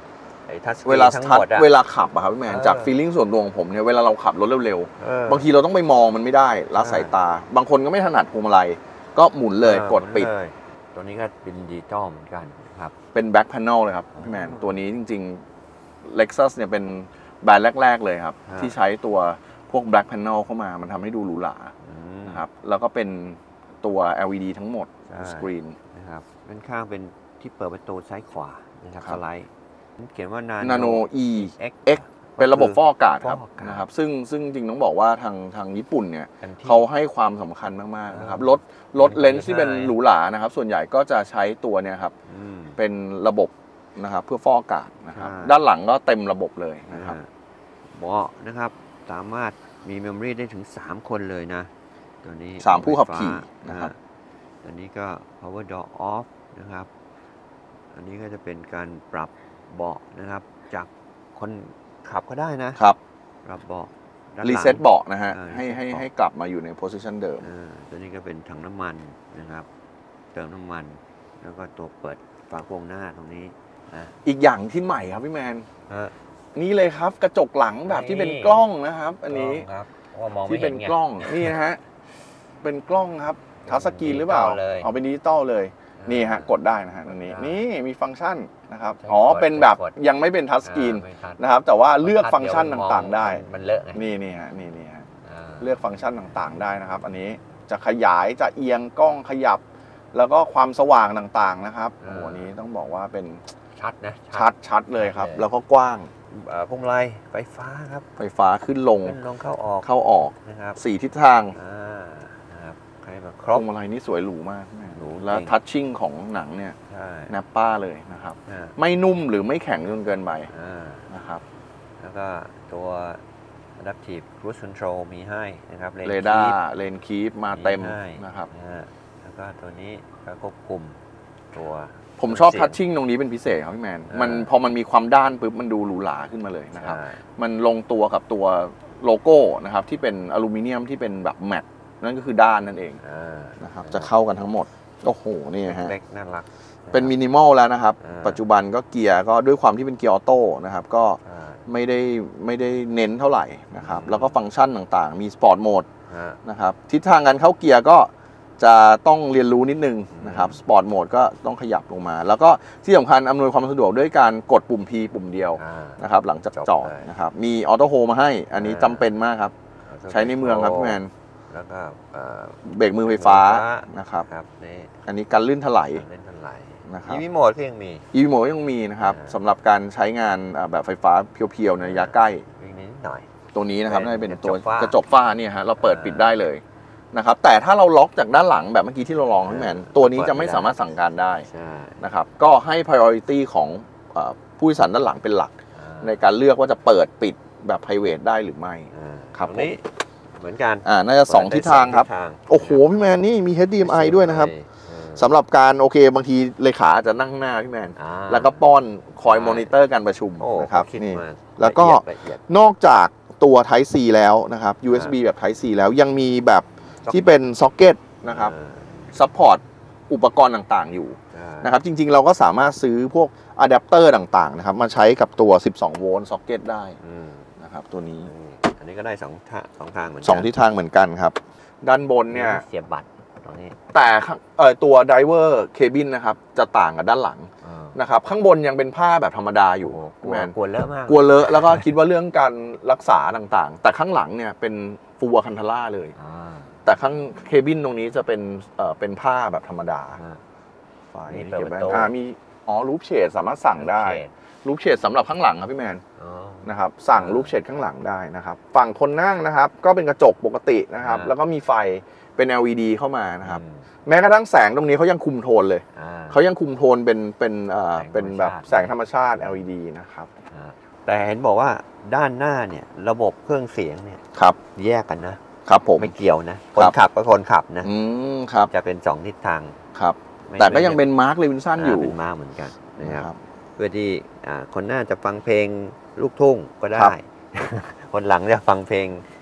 ไอ้ทัชสกรีเวน ลาทั้งทัหมดอะเวลาขับอะครับพี่แมนจากฟีลลิ่งส่วนตัวของผมเนี่ยเวลาเราขับรถเร็วๆบางทีเราต้องไปมองมันไม่ได้ละสายตาบางคนก็ไม่ถนัดพวงมาลัยก็หมุนเลยกดปิดตัวนี้ก็เป็นดิจิตอลเหมือนกันครับเป็นแบ็คแพนเนลเลยครับพี่แมนตัวนี้จริงๆ Lexus เนี่ยเป็นแบรนด์แรกๆเลยครับที่ใช้ตัวพวก Black Panel เข้ามามันทำให้ดูหรูหรานะครับแล้วก็เป็นตัว LED ทั้งหมดสกรีนนะครับด้านข้างเป็นที่เปิดประตูซ้ายขวานะครับสไลด์เขียนว่า Nano E X เป็นระบบฟอกอากาศครับนะครับซึ่งจริงต้องบอกว่าทางญี่ปุ่นเนี่ยเขาให้ความสำคัญมากๆนะครับรถเลนส์ที่เป็นหรูหรานะครับส่วนใหญ่ก็จะใช้ตัวเนี่ยครับเป็นระบบนะครับเพื่อฟอกอากาศนะครับด้านหลังก็เต็มระบบเลยนะครับเบาะนะครับสามารถมีเมมโมรีได้ถึง3คนเลยนะตัวนี้ 3ผู้ขับขี่นะครับตัวนี้ก็ power door off นะครับอันนี้ก็จะเป็นการปรับเบาะนะครับจากคนขับก็ได้นะครับปรับเบาะรีเซ็ตเบาะนะฮะให้กลับมาอยู่ในโพสิชันเดิมตัวนี้ก็เป็นถังน้ำมันนะครับเติมน้ำมันแล้วก็ตัวเปิดฝาโปร่งหน้าตรงนี้อีกอย่างที่ใหม่ครับพี่แมนนี่เลยครับกระจกหลังแบบที่เป็นกล้องนะครับอันนี้ที่เป็นกล้องนี่นะฮะเป็นกล้องครับทัชสกรีนหรือเปล่าเอาเป็นดิจิตอลเลยนี่ฮะกดได้นะฮะตรงนี้นี่มีฟังก์ชันนะครับเป็นแบบยังไม่เป็นทัชสกรีนนะครับแต่ว่าเลือกฟังก์ชันต่างๆได้มันเลอะนี่ฮะเลือกฟังก์ชันต่างๆได้นะครับอันนี้จะขยายจะเอียงกล้องขยับแล้วก็ความสว่างต่างๆนะครับโอ้โหนี้ต้องบอกว่าเป็นชัดนะชัดเลยครับแล้วก็กว้างพวงมาลัยไฟฟ้าครับไฟฟ้าขึ้นลงเข้าออกนะครับ4ทิศทางนะครับใครมาครบพวงมาลัยนี่สวยหรูมากแล้วทัชชิ่งของหนังเนี่ยแนปป้าเลยนะครับไม่นุ่มหรือไม่แข็งจนเกินไปนะครับแล้วก็ตัว Adaptive Cruise Control มีให้นะครับเรดาร์เลนคีปมาเต็มนะครับแล้วก็ตัวนี้ก็ควบคุมตัวผมชอบทัชชิ่งตรงนี้เป็นพิเศษครับพี่แมนมันพอมันมีความด้านปุ๊บมันดูหรูหราขึ้นมาเลยนะครับมันลงตัวกับตัวโลโก้นะครับที่เป็นอลูมิเนียมที่เป็นแบบแมตต์นั่นก็คือด้านนั่นเองนะครับจะเข้ากันทั้งหมดโอ้โหนี่ฮะเล็กน่ารักเป็นมินิมอลแล้วนะครับปัจจุบันก็เกียร์ก็ด้วยความที่เป็นเกียร์ออโต้นะครับก็ไม่ได้เน้นเท่าไหร่นะครับแล้วก็ฟังก์ชันต่างๆมีสปอร์ตโหมดนะครับทิศทางการเข้าเกียร์ก็จะต้องเรียนรู้นิดนึงนะครับสปอร์ตโหมดก็ต้องขยับลงมาแล้วก็ที่สำคัญอำนวยความสะดวกด้วยการกดปุ่ม P ปุ่มเดียวนะครับหลังจากจอดนะครับมีออโต้โฮมาให้อันนี้จำเป็นมากครับใช้ในเมืองครับพี่แมนแล้วก็เบรกมือไฟฟ้านะครับอันนี้การลื่นถลายนะครับอีวีโหมดก็ยังมียังมีนะครับสำหรับการใช้งานแบบไฟฟ้าเพียวๆในระยะใกล้นิดหน่อยตัวนี้นะครับน่าจะเป็นตัวกระจกฝ้าเนี่ยฮะเราเปิดปิดได้เลยนะครับแต่ถ้าเราล็อกจากด้านหลังแบบเมื่อกี้ที่เราลองพี่แมนตัวนี้จะไม่สามารถสั่งการได้นะครับก็ให้ priority ของผู้โดยสารด้านหลังเป็นหลักในการเลือกว่าจะเปิดปิดแบบ private ได้หรือไม่ครับนี้เหมือนกันน่าจะ2ทิศทางครับโอ้โหพี่แมนนี่มี HDMI ด้วยนะครับสำหรับการโอเคบางทีเลขาจะนั่งหน้าพี่แมนแล้วก็ป้อนคอยมอนิเตอร์การประชุมนะครับนี่แล้วก็นอกจากตัว Type C แล้วนะครับ USB แบบ Type C แล้วยังมีแบบที่เป็นซ็อกเก็ตนะครับซัพพอร์ตอุปกรณ์ต่างๆอยู่นะครับจริงๆเราก็สามารถซื้อพวกอะแดปเตอร์ต่างๆนะครับมาใช้กับตัว12โวลต์ซ็อกเก็ตได้นะครับตัวนี้อันนี้ก็ได้2ทางเหมือนกัน 2ทิศทางเหมือนกันครับด้านบนเนี่ยเสียบบัตรตรงนี้แต่ตัวไดเวอร์เคบินนะครับจะต่างกับด้านหลังนะครับข้างบนยังเป็นผ้าแบบธรรมดาอยู่กลัวเลอะมากกลัวเลอะแล้วก็คิดว่าเรื่องการรักษาต่างๆแต่ข้างหลังเนี่ยเป็นฟูลคันทาร่าเลยแต่ข้างเคบินตรงนี้จะเป็นผ้าแบบธรรมดาไฟเก็บไว้มีรูปเฉดสามารถสั่งได้รูปเฉดสำหรับข้างหลังครับพี่แมนนะครับสั่งรูปเฉดข้างหลังได้นะครับฝั่งคนนั่งนะครับก็เป็นกระจกปกตินะครับแล้วก็มีไฟเป็น LED เข้ามานะครับแม้กระทั่งแสงตรงนี้เขายังคุมโทนเลยเขายังคุมโทนเป็นแบบแสงธรรมชาติ LED นะครับแต่เห็นบอกว่าด้านหน้าเนี่ยระบบเครื่องเสียงเนี่ยแยกกันนะครับผมไม่เกี่ยวนะคนขับก็คนขับนะครับจะเป็น2ทิศทางครับแต่ก็ยังเป็นมาร์คเลวินสันอยู่เป็นมาร์คเหมือนกันนะครับเพื่อที่คนหน้าจะฟังเพลงลูกทุ่งก็ได้คนหลังจะฟังเพลง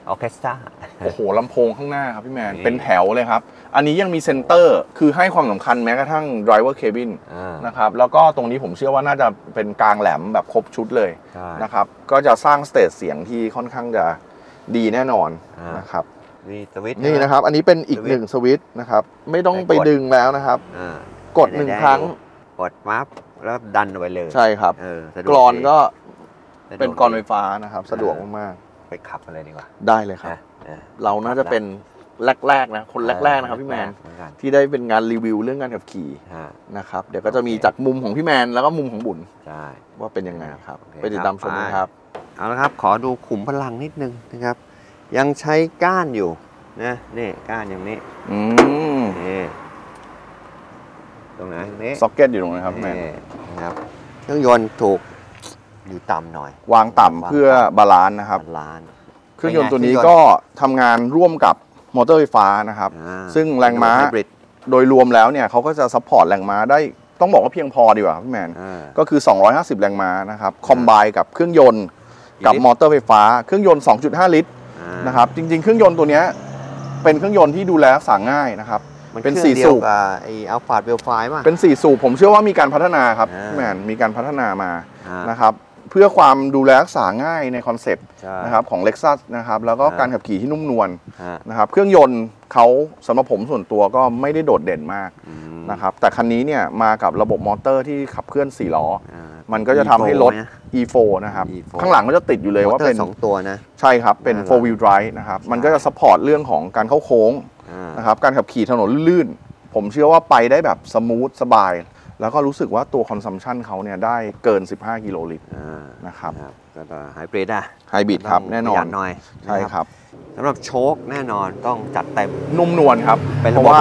ออเคสตราโอ้โหลำโพงข้างหน้าครับพี่แมนเป็นแถวเลยครับอันนี้ยังมีเซนเตอร์คือให้ความสำคัญแม้กระทั่ง driver cabin นะครับแล้วก็ตรงนี้ผมเชื่อว่าน่าจะเป็นกลางแหลมแบบครบชุดเลยนะครับก็จะสร้างสเตจเสียงที่ค่อนข้างจะดีแน่นอนนะครับนี่สวิตช์นี่นะครับอันนี้เป็นอีกหนึ่งสวิตช์นะครับไม่ต้องไปดึงแล้วนะครับกด1 ครั้งกดปั๊บแล้วดันไปเลยใช่ครับกรอนก็เป็นกรอนไฟฟ้านะครับสะดวกมากๆไปขับอะไรดีกว่าได้เลยครับเราน่าจะเป็นแรกๆนะคนแรกๆนะครับพี่แมนที่ได้เป็นงานรีวิวเรื่องการขับขี่นะครับเดี๋ยวก็จะมีจากมุมของพี่แมนแล้วก็มุมของบุญว่าเป็นยังไงครับไปติดตามชมกันครับเอาละครับขอดูขุมพลังนิดนึงนะครับยังใช้ก้านอยู่นะนี่ก้านอย่างนี้นี่ตรงไหนนี้ซ็อกเก็ตอยู่ตรงนี้ครับแม่นะครับเครื่องยนต์ถูกอยู่ต่ำหน่อยวางต่ำเพื่อบาลานซ์นะครับเครื่องยนต์ตัวนี้ก็ทำงานร่วมกับมอเตอร์ไฟฟ้านะครับซึ่งแรงม้าโดยรวมแล้วเนี่ยเขาก็จะซัพพอร์ตแรงม้าได้ต้องบอกว่าเพียงพอดีกว่าพี่แมนก็คือ250แรงม้านะครับคอมไบกับเครื่องยนต์กับมอเตอร์ไฟฟ้าเครื่องยนต์ 2.5 ลิตรนะครับจริงๆเครื่องยนต์ตัวนี้เป็นเครื่องยนต์ที่ดูแลรักษาง่ายนะครับเป็น4 สูบไออัลฟาเวลไฟป่ะเป็น4 สูบผมเชื่อว่ามีการพัฒนาครับพี่แมนมีการพัฒนามานะครับเพื่อความดูแลรักษาง่ายในคอนเซปต์นะครับของ Lexus นะครับแล้วก็การขับขี่ที่นุ่มนวลนะครับเครื่องยนต์เขาสำหรับผมส่วนตัวก็ไม่ได้โดดเด่นมากนะครับแต่คันนี้เนี่ยมากับระบบมอเตอร์ที่ขับเคลื่อน4 ล้อมันก็จะทำให้รถ E4 นะครับข้างหลังก็จะติดอยู่เลยว่าเป็น 2 ตัวนะใช่ครับเป็น 4 wheel drive นะครับมันก็จะซัพพอร์ตเรื่องของการเข้าโค้งนะครับการขับขี่ถนนลื่นๆผมเชื่อว่าไปได้แบบสมูทสบายแล้วก็รู้สึกว่าตัวคอนซัมชันเขาเนี่ยได้เกิน15 กิโลลิตรนะครับก็ไฮบริดไฮบริดครับแน่นอนหน่อยใช่ครับสำหรับโชคแน่นอนต้องจัดเต็มนุ่มนวลครับเพราะว่า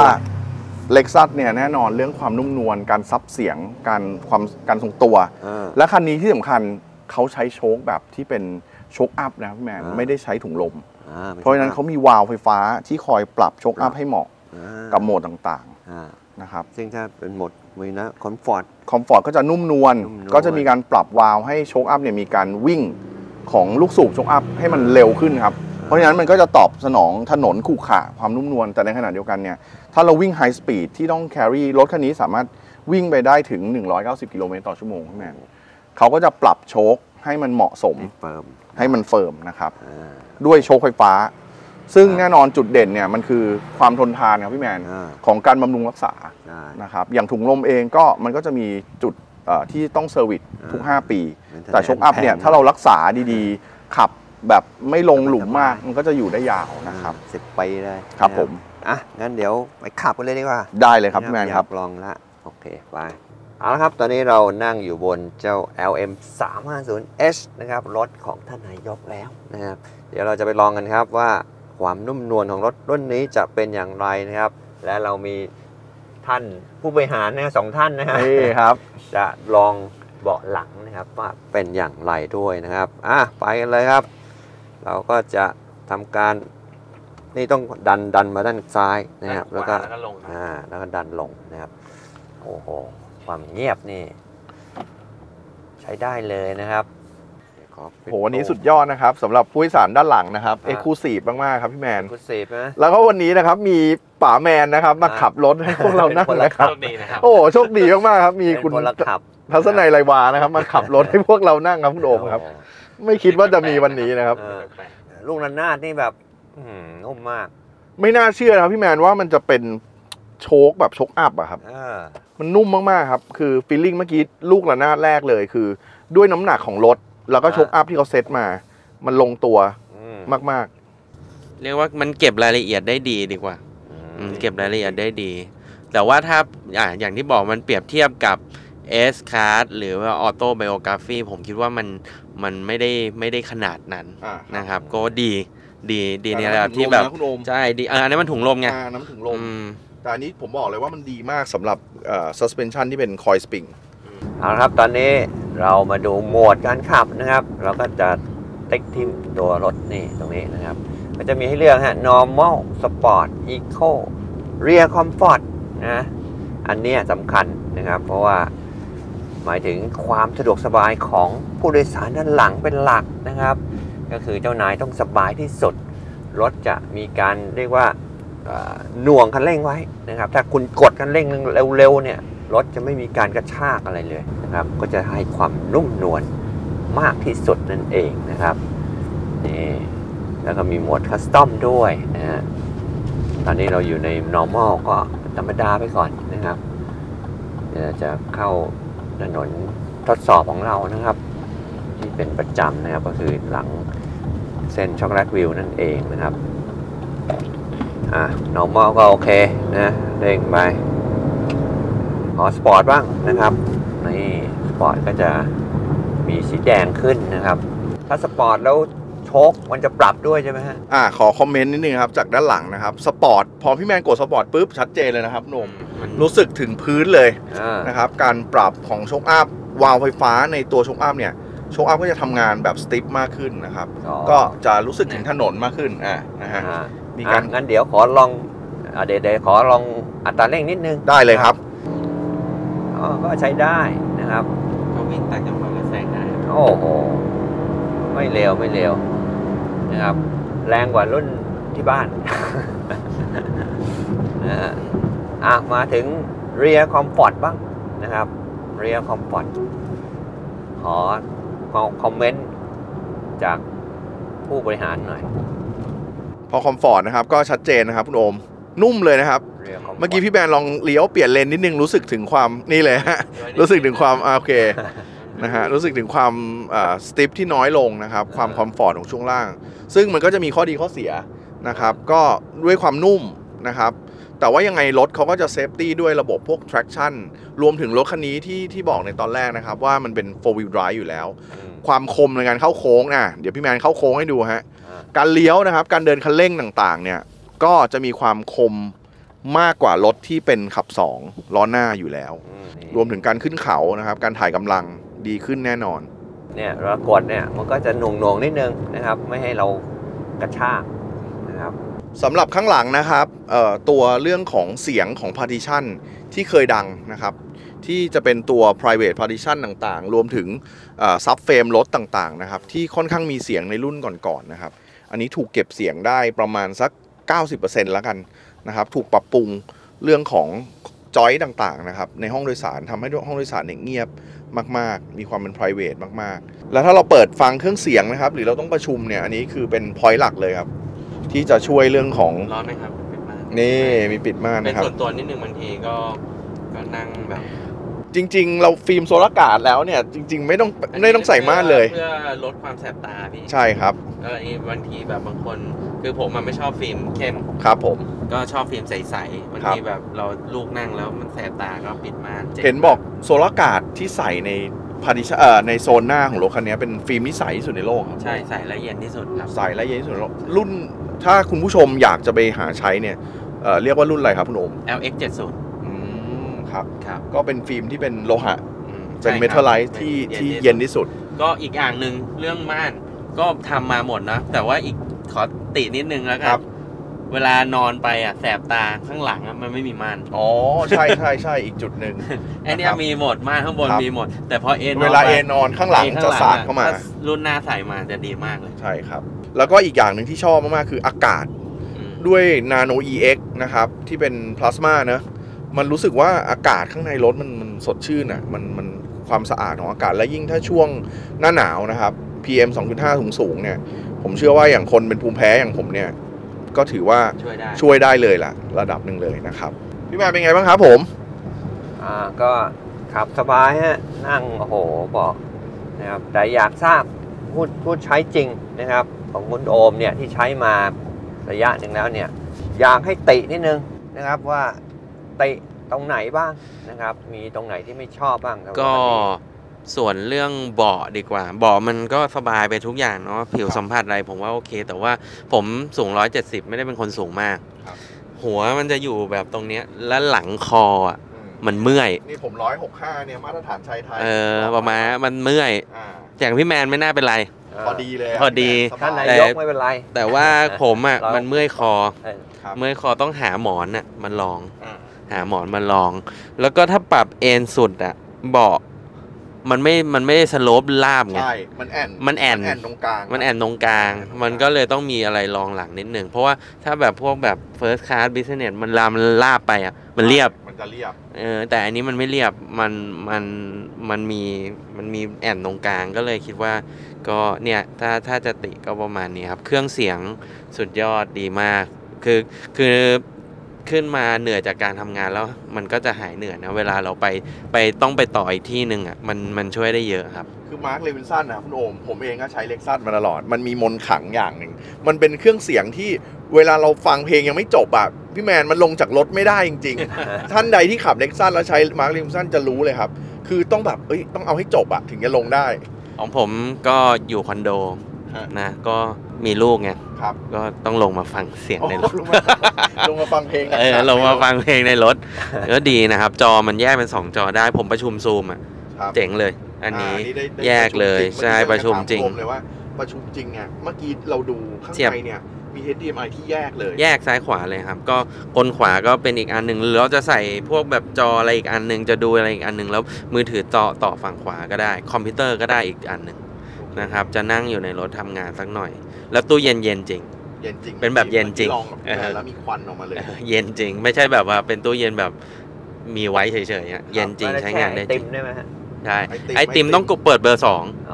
Lexus เนี่ยแน่นอนเรื่องความนุ่มนวลการซับเสียงการทรงตัวและคันนี้ที่สำคัญเขาใช้โชคแบบที่เป็นโชคอัพนะพี่แมนไม่ได้ใช้ถุงลมเพราะฉะนั้นเขามีวาล์วไฟฟ้าที่คอยปรับโชคอัพให้เหมาะกับโหมดต่างๆนะครับซึ่งถ้าเป็นโหมดมีนะคอมฟอร์ตก็จะนุ่มนวลก็จะมีการปรับวาล์วให้โชคอัพเนี่ยมีการวิ่งของลูกสูบโชคอัพให้มันเร็วขึ้นครับเพราะฉะนั้นมันก็จะตอบสนองถนนขู่ข่าความนุ่มนวลแต่ในขณะเดียวกันเนี่ยถ้าเราวิ่งไฮสปีดที่ต้องแครี่รถคันนี้สามารถวิ่งไปได้ถึง190 กิโลเมตรต่อชั่วโมงพี่แมนเขาก็จะปรับโชคให้มันเหมาะสมให้มันเฟิร์มนะครับด้วยโชคไฟฟ้าซึ่งแน่นอนจุดเด่นเนี่ยมันคือความทนทานครับพี่แมนของการบำรุงรักษานะครับอย่างถุงลมเองก็มันก็จะมีจุดที่ต้องเซอร์วิสทุก5 ปีแต่โชคอัพเนี่ยถ้าเรารักษาดีๆขับแบบไม่ลงหลุมมากมันก็จะอยู่ได้ยาวนะครับ 10 ปีได้ครับผมงั้นเดี๋ยวไปขับกันเลยดีกว่าได้เลยครับพี่แมนครับลองละโอเคไปเอาละครับตอนนี้เรานั่งอยู่บนเจ้า LM 350H นะครับรถของท่านนายกแล้วนะครับเดี๋ยวเราจะไปลองกันครับว่าความนุ่มนวลของรถรุ่นนี้จะเป็นอย่างไรนะครับและเรามีท่านผู้บริหารนะ2 ท่านนะครับนี่ครับจะลองเบาะหลังนะครับว่าเป็นอย่างไรด้วยนะครับไปกันเลยครับเราก็จะทำการนี่ต้องดันมาด้านซ้ายนะครับแล้วก็ดันลงนะครับโอ้โหความเงียบนี่ใช้ได้เลยนะครับโหวันนี้สุดยอดนะครับสำหรับผู้โดยสารด้านหลังนะครับเอ็กซ์คลูซีฟมากๆครับพี่แมนแล้วก็วันนี้นะครับมีป๋าแมนนะครับมาขับรถให้พวกเรานั่งนะครับโอ้โชคดีมากๆครับมีคุณทัศนัยไรวานะครับมาขับรถให้พวกเรานั่งครับคุณโอมครับไม่คิดว่าจะมีวันนี้นะครับลูกระนาดนี่แบบนุ่มมากไม่น่าเชื่อครับพี่แมนว่ามันจะเป็นโชคแบบโชคอัพอะครับมันนุ่มมากๆครับคือฟีลลิ่งเมื่อกี้ลูกระนาดแรกเลยคือด้วยน้ำหนักของรถแล้วก็โชคอัพที่เขาเซตมามันลงตัวมากๆเรียกว่ามันเก็บรายละเอียดได้ดีดีกว่าเก็บรายละเอียดได้ดีแต่ว่าถ้าอย่างที่บอกมันเปรียบเทียบกับ S-Class หรือว่า Auto Biography ผมคิดว่ามันไม่ได้ขนาดนั้นนะครับก็ดีในระดับที่แบบใช่ดีอันนี้มันถุงลมไงน้ำถุงลมแต่อันนี้ผมบอกเลยว่ามันดีมากสำหรับsuspension ที่เป็น coil spring เอาละครับตอนนี้เรามาดูโหมดการขับนะครับเราก็จะติ๊กที่ตัวรถนี่ตรงนี้นะครับก็จะมีให้เลือกฮะ normal sport eco rear comfort นะอันนี้สำคัญนะครับเพราะว่าหมายถึงความสะดวกสบายของผู้โดยสารด้านหลังเป็นหลักนะครับก็คือเจ้านายต้องสบายที่สุดรถจะมีการเรียกว่าหน่วงคันเร่งไว้นะครับถ้าคุณกดคันเร่งเร็วๆเนี่ยรถจะไม่มีการกระชากอะไรเลยนะครับก็จะให้ความนุ่มนวลมากที่สุดนั่นเองนะครับนี่แล้วก็มีโหมดคัสตอมด้วยนะฮะตอนนี้เราอยู่ใน normal ก็ธรรมดาไปก่อนนะครับจะเข้าถนนทดสอบของเรานะครับที่เป็นประจำนะครับก็คือหลังเส้นช็อกโกแลตวิวนั่นเองนะครับnormal ก็โอเคนะเร่งไปขอสปอร์ตบ้างนะครับนี่สปอร์ตก็จะมีสีแดงขึ้นนะครับถ้าสปอร์ตแล้วโชคมันจะปรับด้วยใช่ไหมฮะขอคอมเมนต์นิดนึงครับจากด้านหลังนะครับสปอร์ตพอพี่แมนกดสปอร์ตปุ๊บชัดเจนเลยนะครับหนุ่มรู้สึกถึงพื้นเลยนะครับการปรับของโชคอัพวาล์วไฟฟ้าในตัวโชคอัพเนี่ยโชคอัพก็จะทำงานแบบสติปมากขึ้นนะครับก็จะรู้สึกถึงถนนมากขึ้นนะฮะมีการงั้นเดี๋ยวขอลองเดี๋ยวขอลองอัตราเร่งนิดนึงได้เลยครับก็ใช้ได้นะครับเขาวิ่งต่างจังหวัดแล้วแซงได้โอ้โหไม่เร็วนะครับแรงกว่ารุ่นที่บ้านมาถึง Rear Comfort บ้างนะครับ Rear Comfort ขอคอมเมนต์จากผู้บริหารหน่อยพอคอมฟอร์ตนะครับก็ชัดเจนนะครับคุณโอมนุ่มเลยนะครับเมื่อกี้พี่แบนลองเลี้ยวเปลี่ยนเลนนิดนึงรู้สึกถึงความนี่เลยฮะรู้สึกถึงความโอเคนะฮะรู้สึกถึงความสติปที่น้อยลงนะครับความคอมฟอร์ตของช่วงล่างซึ่งมันก็จะมีข้อดีข้อเสียนะครับก็ด้วยความนุ่มนะครับแต่ว่ายังไงรถเขาก็จะเซฟตี้ด้วยระบบพวก traction รวมถึงรถคันนี้ที่บอกในตอนแรกนะครับว่ามันเป็น 4 wheel drive อยู่แล้วความคมในการเข้าโค้งเดี๋ยวพี่แมนเข้าโค้งให้ดูฮะการเลี้ยวนะครับการเดินคันเร่งต่างๆเนี่ยก็จะมีความคมมากกว่ารถที่เป็นขับ2ล้อหน้าอยู่แล้วรวมถึงการขึ้นเขานะครับการถ่ายกำลังดีขึ้นแน่นอนเนี่ยเรากดเนี่ยมันก็จะหน่วงนิดนึงนะครับไม่ให้เรากระชากนะครับสำหรับข้างหลังนะครับตัวเรื่องของเสียงของ partition ที่เคยดังนะครับที่จะเป็นตัว private partition ต่างๆรวมถึงซับเฟรมรถต่างๆนะครับที่ค่อนข้างมีเสียงในรุ่นก่อนๆนะครับอันนี้ถูกเก็บเสียงได้ประมาณสัก 90% แล้วกันนะครับถูกปรับปรุงเรื่องของจอยต่างๆนะครับในห้องโดยสารทำให้ห้องโดยสารเงียบมากๆมีความเป็น private มากๆแล้วถ้าเราเปิดฟังเครื่องเสียงนะครับหรือเราต้องประชุมเนี่ยอันนี้คือเป็น point หลักเลยครับที่จะช่วยเรื่องของร้อนไหมครับปิดม่านนี่มีปิดม่านนะครับเป็นส่วนตัวนิดนึงบางทีก็นั่งแบบจริงๆเราฟิล์มโซลาร์การ์ดแล้วเนี่ยจริงๆไม่ต้องใส่ม่านเลยเพื่อลดความแสบตาพี่ใช่ครับบางทีแบบบางคนคือผมมันไม่ชอบฟิล์มเข้มครับผมก็ชอบฟิล์มใสๆบางทีแบบเราลูกนั่งแล้วมันแสบตาก็ปิดม่านเห็นบอกโซลาร์การ์ดที่ใส่ในในโซนหน้าของรถคันนี้เป็นฟิล์มที่ใสที่สุดในโลกครับใช่ใส่ละเอียดที่สุดครับใสละเอียดที่สุดรุ่นถ้าคุณผู้ชมอยากจะไปหาใช้เนี่ยเรียกว่ารุ่นอะไรครับคุณโอม LX70 ครับก็เป็นฟิล์มที่เป็นโลหะเป็นเมทัลไลท์ที่เย็นที่สุดก็อีกอย่างหนึ่งเรื่องม่านก็ทำมาหมดนะแต่ว่าอีกขอตินิดนึงแล้วกันเวลานอนไปแสบตาข้างหลังมันไม่มีม่านใช่อีกจุดหนึ่งไอเนี้ยมีหมดม่านข้างบนมีหมดแต่พอเวลานอนข้างหลังจะสาดเข้ามารุ่นหน้าใส่มาจะดีมากเลยใช่ครับแล้วก็อีกอย่างหนึ่งที่ชอบมากๆคืออากาศด้วย Nano EX นะครับที่เป็นพลาสมานะมันรู้สึกว่าอากาศข้างในรถมันสดชื่นมันความสะอาดของอากาศและยิ่งถ้าช่วงหน้าหนาวนะครับ PM 2.5 สูงเนี่ยผมเชื่อว่าอย่างคนเป็นภูมิแพ้อย่างผมเนี่ยก็ถือว่าช่วยได้เลยล่ะระดับหนึ่งเลยนะครับพี่แม่เป็นไงบ้างครับผมก็ขับสบายฮะนั่งโอ้โหบอกนะครับแต่อยากทราบพูดใช้จริงนะครับของคุณโอมเนี่ยที่ใช้มาระยะหนึ่งแล้วเนี่ยอยากให้ตินิดนึงนะครับว่าติตรงไหนบ้างนะครับมีตรงไหนที่ไม่ชอบบ้างก็ส่วนเรื่องเบาะดีกว่าเบาะมันก็สบายไปทุกอย่างเนาะผิวสัมผัสอะไรผมว่าโอเคแต่ว่าผมสูง170ไม่ได้เป็นคนสูงมากหัวมันจะอยู่แบบตรงเนี้ยและหลังคอมันเมื่อยนี่ผม165เนี่ยมาตรฐานชายไทยประมาณมันเมื่อยอย่างพี่แมนไม่น่าเป็นไรพอดีเลยพอดีท่านนายกไม่เป็นไรแต่ว่าผมมันเมื่อยคอต้องหาหมอนมันลองหาหมอนมาลองแล้วก็ถ้าปรับเอนสุดเบาะมันไม่ได้สโลปลาบไงใช่มันแอนมันแอนตรงกลางมันแอนตรงกลาง มันก็เลยต้องมีอะไรรองหลังนิดนึงเพราะว่าถ้าแบบพวกแบบ first class business มันลาบไปอ่ะมันเรียบมันจะเรียบแต่อันนี้มันไม่เรียบมันมีแอนตรงกลางก็เลยคิดว่าก็เนี่ยถ้าจะติก็ประมาณนี้ครับเครื่องเสียงสุดยอดดีมากคือขึ้นมาเหนื่อยจากการทำงานแล้วมันก็จะหายเหนื่อยนะเวลาเราไปต้องไปต่ออีกที่หนึ่งอ่ะมันช่วยได้เยอะครับคือมาร์คเลวินสันนะคุณโอมผมเองก็ใช้เล็กซัสมาตลอดมันมีมนต์ขลังอย่างหนึ่งมันเป็นเครื่องเสียงที่เวลาเราฟังเพลงยังไม่จบอะพี่แมนมันลงจากรถไม่ได้จริงๆ ท่านใดที่ขับเล็กซัสแล้วใช้มาร์คเลวินสันจะรู้เลยครับคือต้องแบบต้องเอาให้จบอะถึงจะลงได้ของผมก็อยู่คอนโดนะก็มีลูกไงก็ต้องลงมาฟังเสียงในรถลงมาฟังเพลงลงมาฟังเพลงในรถก็ดีนะครับจอมันแยกเป็น2จอได้ผมประชุมซูมอ่ะเจ๋งเลยอันนี้แยกเลยใช่ประชุมจริงเลยว่าประชุมจริงเนี่ยเมื่อกี้เราดูข้างในเนี่ยมี HDMI ที่แยกเลยแยกซ้ายขวาเลยครับก็คนขวาก็เป็นอีกอันหนึ่งหรือเราจะใส่พวกแบบจออะไรอีกอันหนึ่งจะดูอะไรอีกอันหนึ่งแล้วมือถือต่อฝั่งขวาก็ได้คอมพิวเตอร์ก็ได้อีกอันหนึ่งนะครับจะนั่งอยู่ในรถทำงานสักหน่อยแล้วตู้เย็นจริงเป็นแบบเย็นจริงแล้วมีควันออกมาเลยเย็นจริงไม่ใช่แบบว่าเป็นตู้เย็นแบบมีไว้เฉยๆเย็นจริงใช้งานได้จริงได้ไหมฮะใช่ไอติมต้องเปิดเบอร์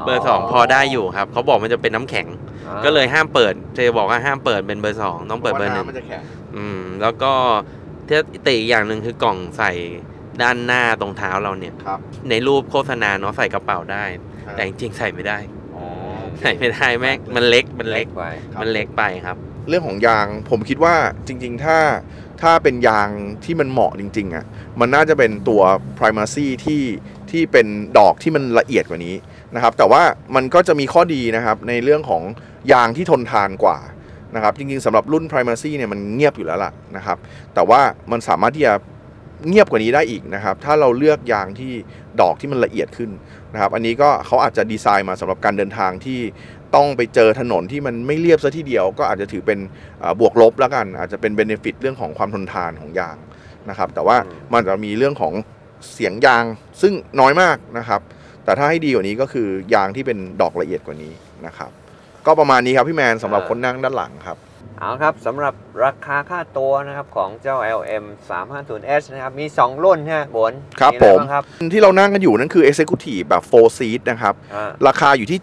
2พอได้อยู่ครับเขาบอกมันจะเป็นน้ำแข็งก็เลยห้ามเปิดเจบอกว่าห้ามเปิดเป็นเบอร์2ต้องเปิดเบอร์1แล้วก็ติอีกอย่างหนึ่งคือกล่องใส่ด้านหน้าตรงเท้าเราเนี่ยในรูปโฆษณาเนาะใส่กระเป๋าได้แต่จริงๆใส่ไม่ได้ใส่ไม่ได้แม่มันเล็กไปครับเรื่องของยางผมคิดว่าจริงๆถ้าเป็นยางที่มันเหมาะจริงๆอ่ะมันน่าจะเป็นตัว primacy ที่เป็นดอกที่มันละเอียดกว่านี้นะครับแต่ว่ามันก็จะมีข้อดีนะครับในเรื่องของยางที่ทนทานกว่านะครับจริงๆสำหรับรุ่น primacy เนี่ยมันเงียบอยู่แล้วล่ะนะครับแต่ว่ามันสามารถที่จะเงียบกว่านี้ได้อีกนะครับถ้าเราเลือกยางที่ดอกที่มันละเอียดขึ้นนะครับอันนี้ก็เขาอาจจะดีไซน์มาสำหรับการเดินทางที่ต้องไปเจอถนนที่มันไม่เรียบซะทีเดียวก็อาจจะถือเป็นบวกลบแล้วกันอาจจะเป็นเบเนฟิตเรื่องของความทนทานของยางนะครับแต่ว่ามันจะมีเรื่องของเสียงยางซึ่งน้อยมากนะครับแต่ถ้าให้ดีกว่านี้ก็คือยางที่เป็นดอกละเอียดกว่านี้นะครับก็ประมาณนี้ครับพี่แมนสำหรับคนนั่งด้านหลังครับเอาครับสำหรับราคาค่าตัวนะครับของเจ้า LM 350S นะครับมี2รุ่นฮะบนครับผมที่เรานั่งกันอยู่นั่นคือ Executive แบบ 4 Seat นะครับราคาอยู่ที่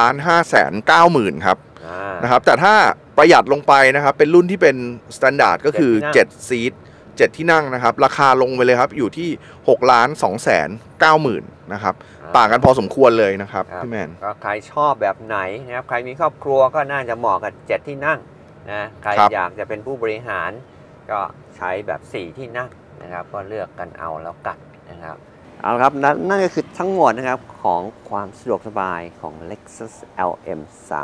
7,590,000 ครับนะครับแต่ถ้าประหยัดลงไปนะครับเป็นรุ่นที่เป็น Standard ก็คือ7 Seat 7 ที่นั่งนะครับราคาลงไปเลยครับอยู่ที่ 6,290,000 นะครับต่างกันพอสมควรเลยนะครับพี่แมนก็ใครชอบแบบไหนนะครับใครมีครอบครัวก็น่าจะเหมาะกับ7ที่นั่งนะใครอยากจะเป็นผู้บริหารก็ใช้แบบ4ที่นั่งนะครับก็เลือกกันเอาแล้วกันนะครับเอาครับนั่นก็คือทั้งหมดนะครับของความสะดวกสบายของ Lexus LM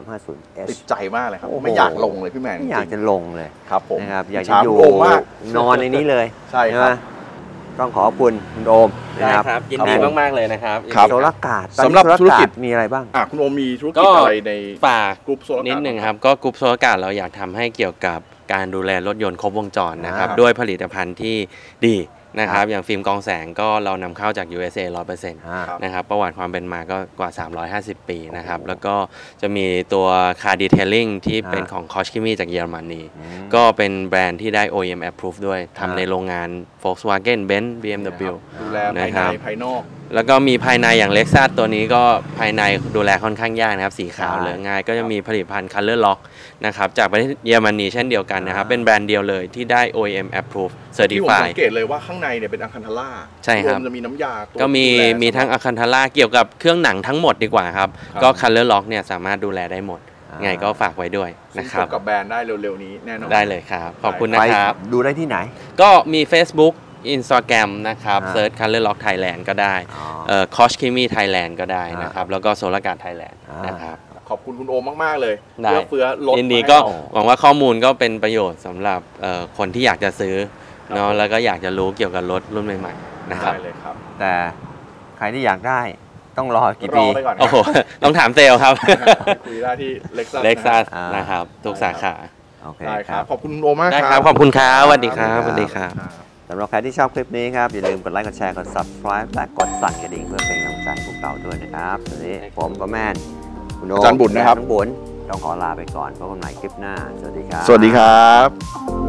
350S ติดใจมากเลยครับไม่อยากลงเลยพี่แมนไม่อยากจะลงเลยครับผมนะครับอยากจะอยู่นอนในนี้เลยใช่ครับต้องขอบคุณคุณโอมนะครับยินดีมากๆเลยนะครับโซลาร์การ์ดสำหรับธุรกิจมีอะไรบ้างคุณโอมมีธุรกิจอะไรในฝากกรุ๊ปโซลาร์การ์ดนิดนึงครับก็กรุ๊ปโซลาร์การ์ดเราอยากทำให้เกี่ยวกับการดูแลรถยนต์ครบวงจรนะครับด้วยผลิตภัณฑ์ที่ดีนะครับอย่างฟิล์มกองแสงก็เรานำเข้าจาก USA 100% นะครับประวัติความเป็นมาก็กว่า350 ปีนะครับแล้วก็จะมีตัว Car Detailing ที่เป็นของ Koshkimi จากเยอรมนีก็เป็นแบรนด์ที่ได้ OEM Approve ด้วยทำในโรงงาน Volkswagen Benz BMW ดูแลภายในภายนอกแล้วก็มีภายในอย่าง Lexus ตัวนี้ก็ภายในดูแลค่อนข้างยากนะครับสีขาวเหลืองง่ายก็จะมีผลิตภัณฑ์ Color Lock นะครับจากประเทศเยอรมนีเช่นเดียวกันนะครับเป็นแบรนด์เดียวเลยที่ได้ OEM Approve Certified ที่ผมสังเกตเลยว่าข้างในเนี่ยเป็นอะคันทาร่าใช่ครับจะมีน้ำยาก็มีทั้งอะคันทาร่าเกี่ยวกับเครื่องหนังทั้งหมดดีกว่าครับก็ Color Lock เนี่ยสามารถดูแลได้หมดไงก็ฝากไว้ด้วยนะครับกับแบรนด์ได้เร็วๆนี้แน่นอนได้เลยครับขอบคุณนะครับดูได้ที่ไหนก็มี Facebook Instagram นะครับเซิร์ช Color Lock Thailand ก็ได้Koshkimi Thailand ก็ได้นะครับแล้วก็โซลาร์การ์ด Thailand นะครับขอบคุณคุณโอมมากๆเลยเพื่อลดยินดีก็หวังว่าข้อมูลก็เป็นประโยชน์สำหรับคนที่อยากจะซื้อเนาะแล้วก็อยากจะรู้เกี่ยวกับรถรุ่นใหม่ๆนะครับได้เลยครับแต่ใครที่อยากได้ต้องรอกี่ปีโอ้โหต้องถามเซลครับคุยได้ที่ Lexus นะครับทุกสาขาโอเคได้ครับขอบคุณคุณโอมากครับขอบคุณครับสวัสดีครับสวัสดีครับสำหรับใครที่ชอบคลิปนี้ครับอย่าลืมกดไลค์กดแชร์กด Subscribe และกดสั่นกระดิ่งเพื่อเป็นกำลังใจใจพวกเราด้วยนะครับวันนี้ผมก็แม่นคุณโออาจารย์บุญนะครับน้องบุญต้องขอลาไปก่อนพบกันใหม่คลิปหน้าสวัสดีครับสวัสดีครับ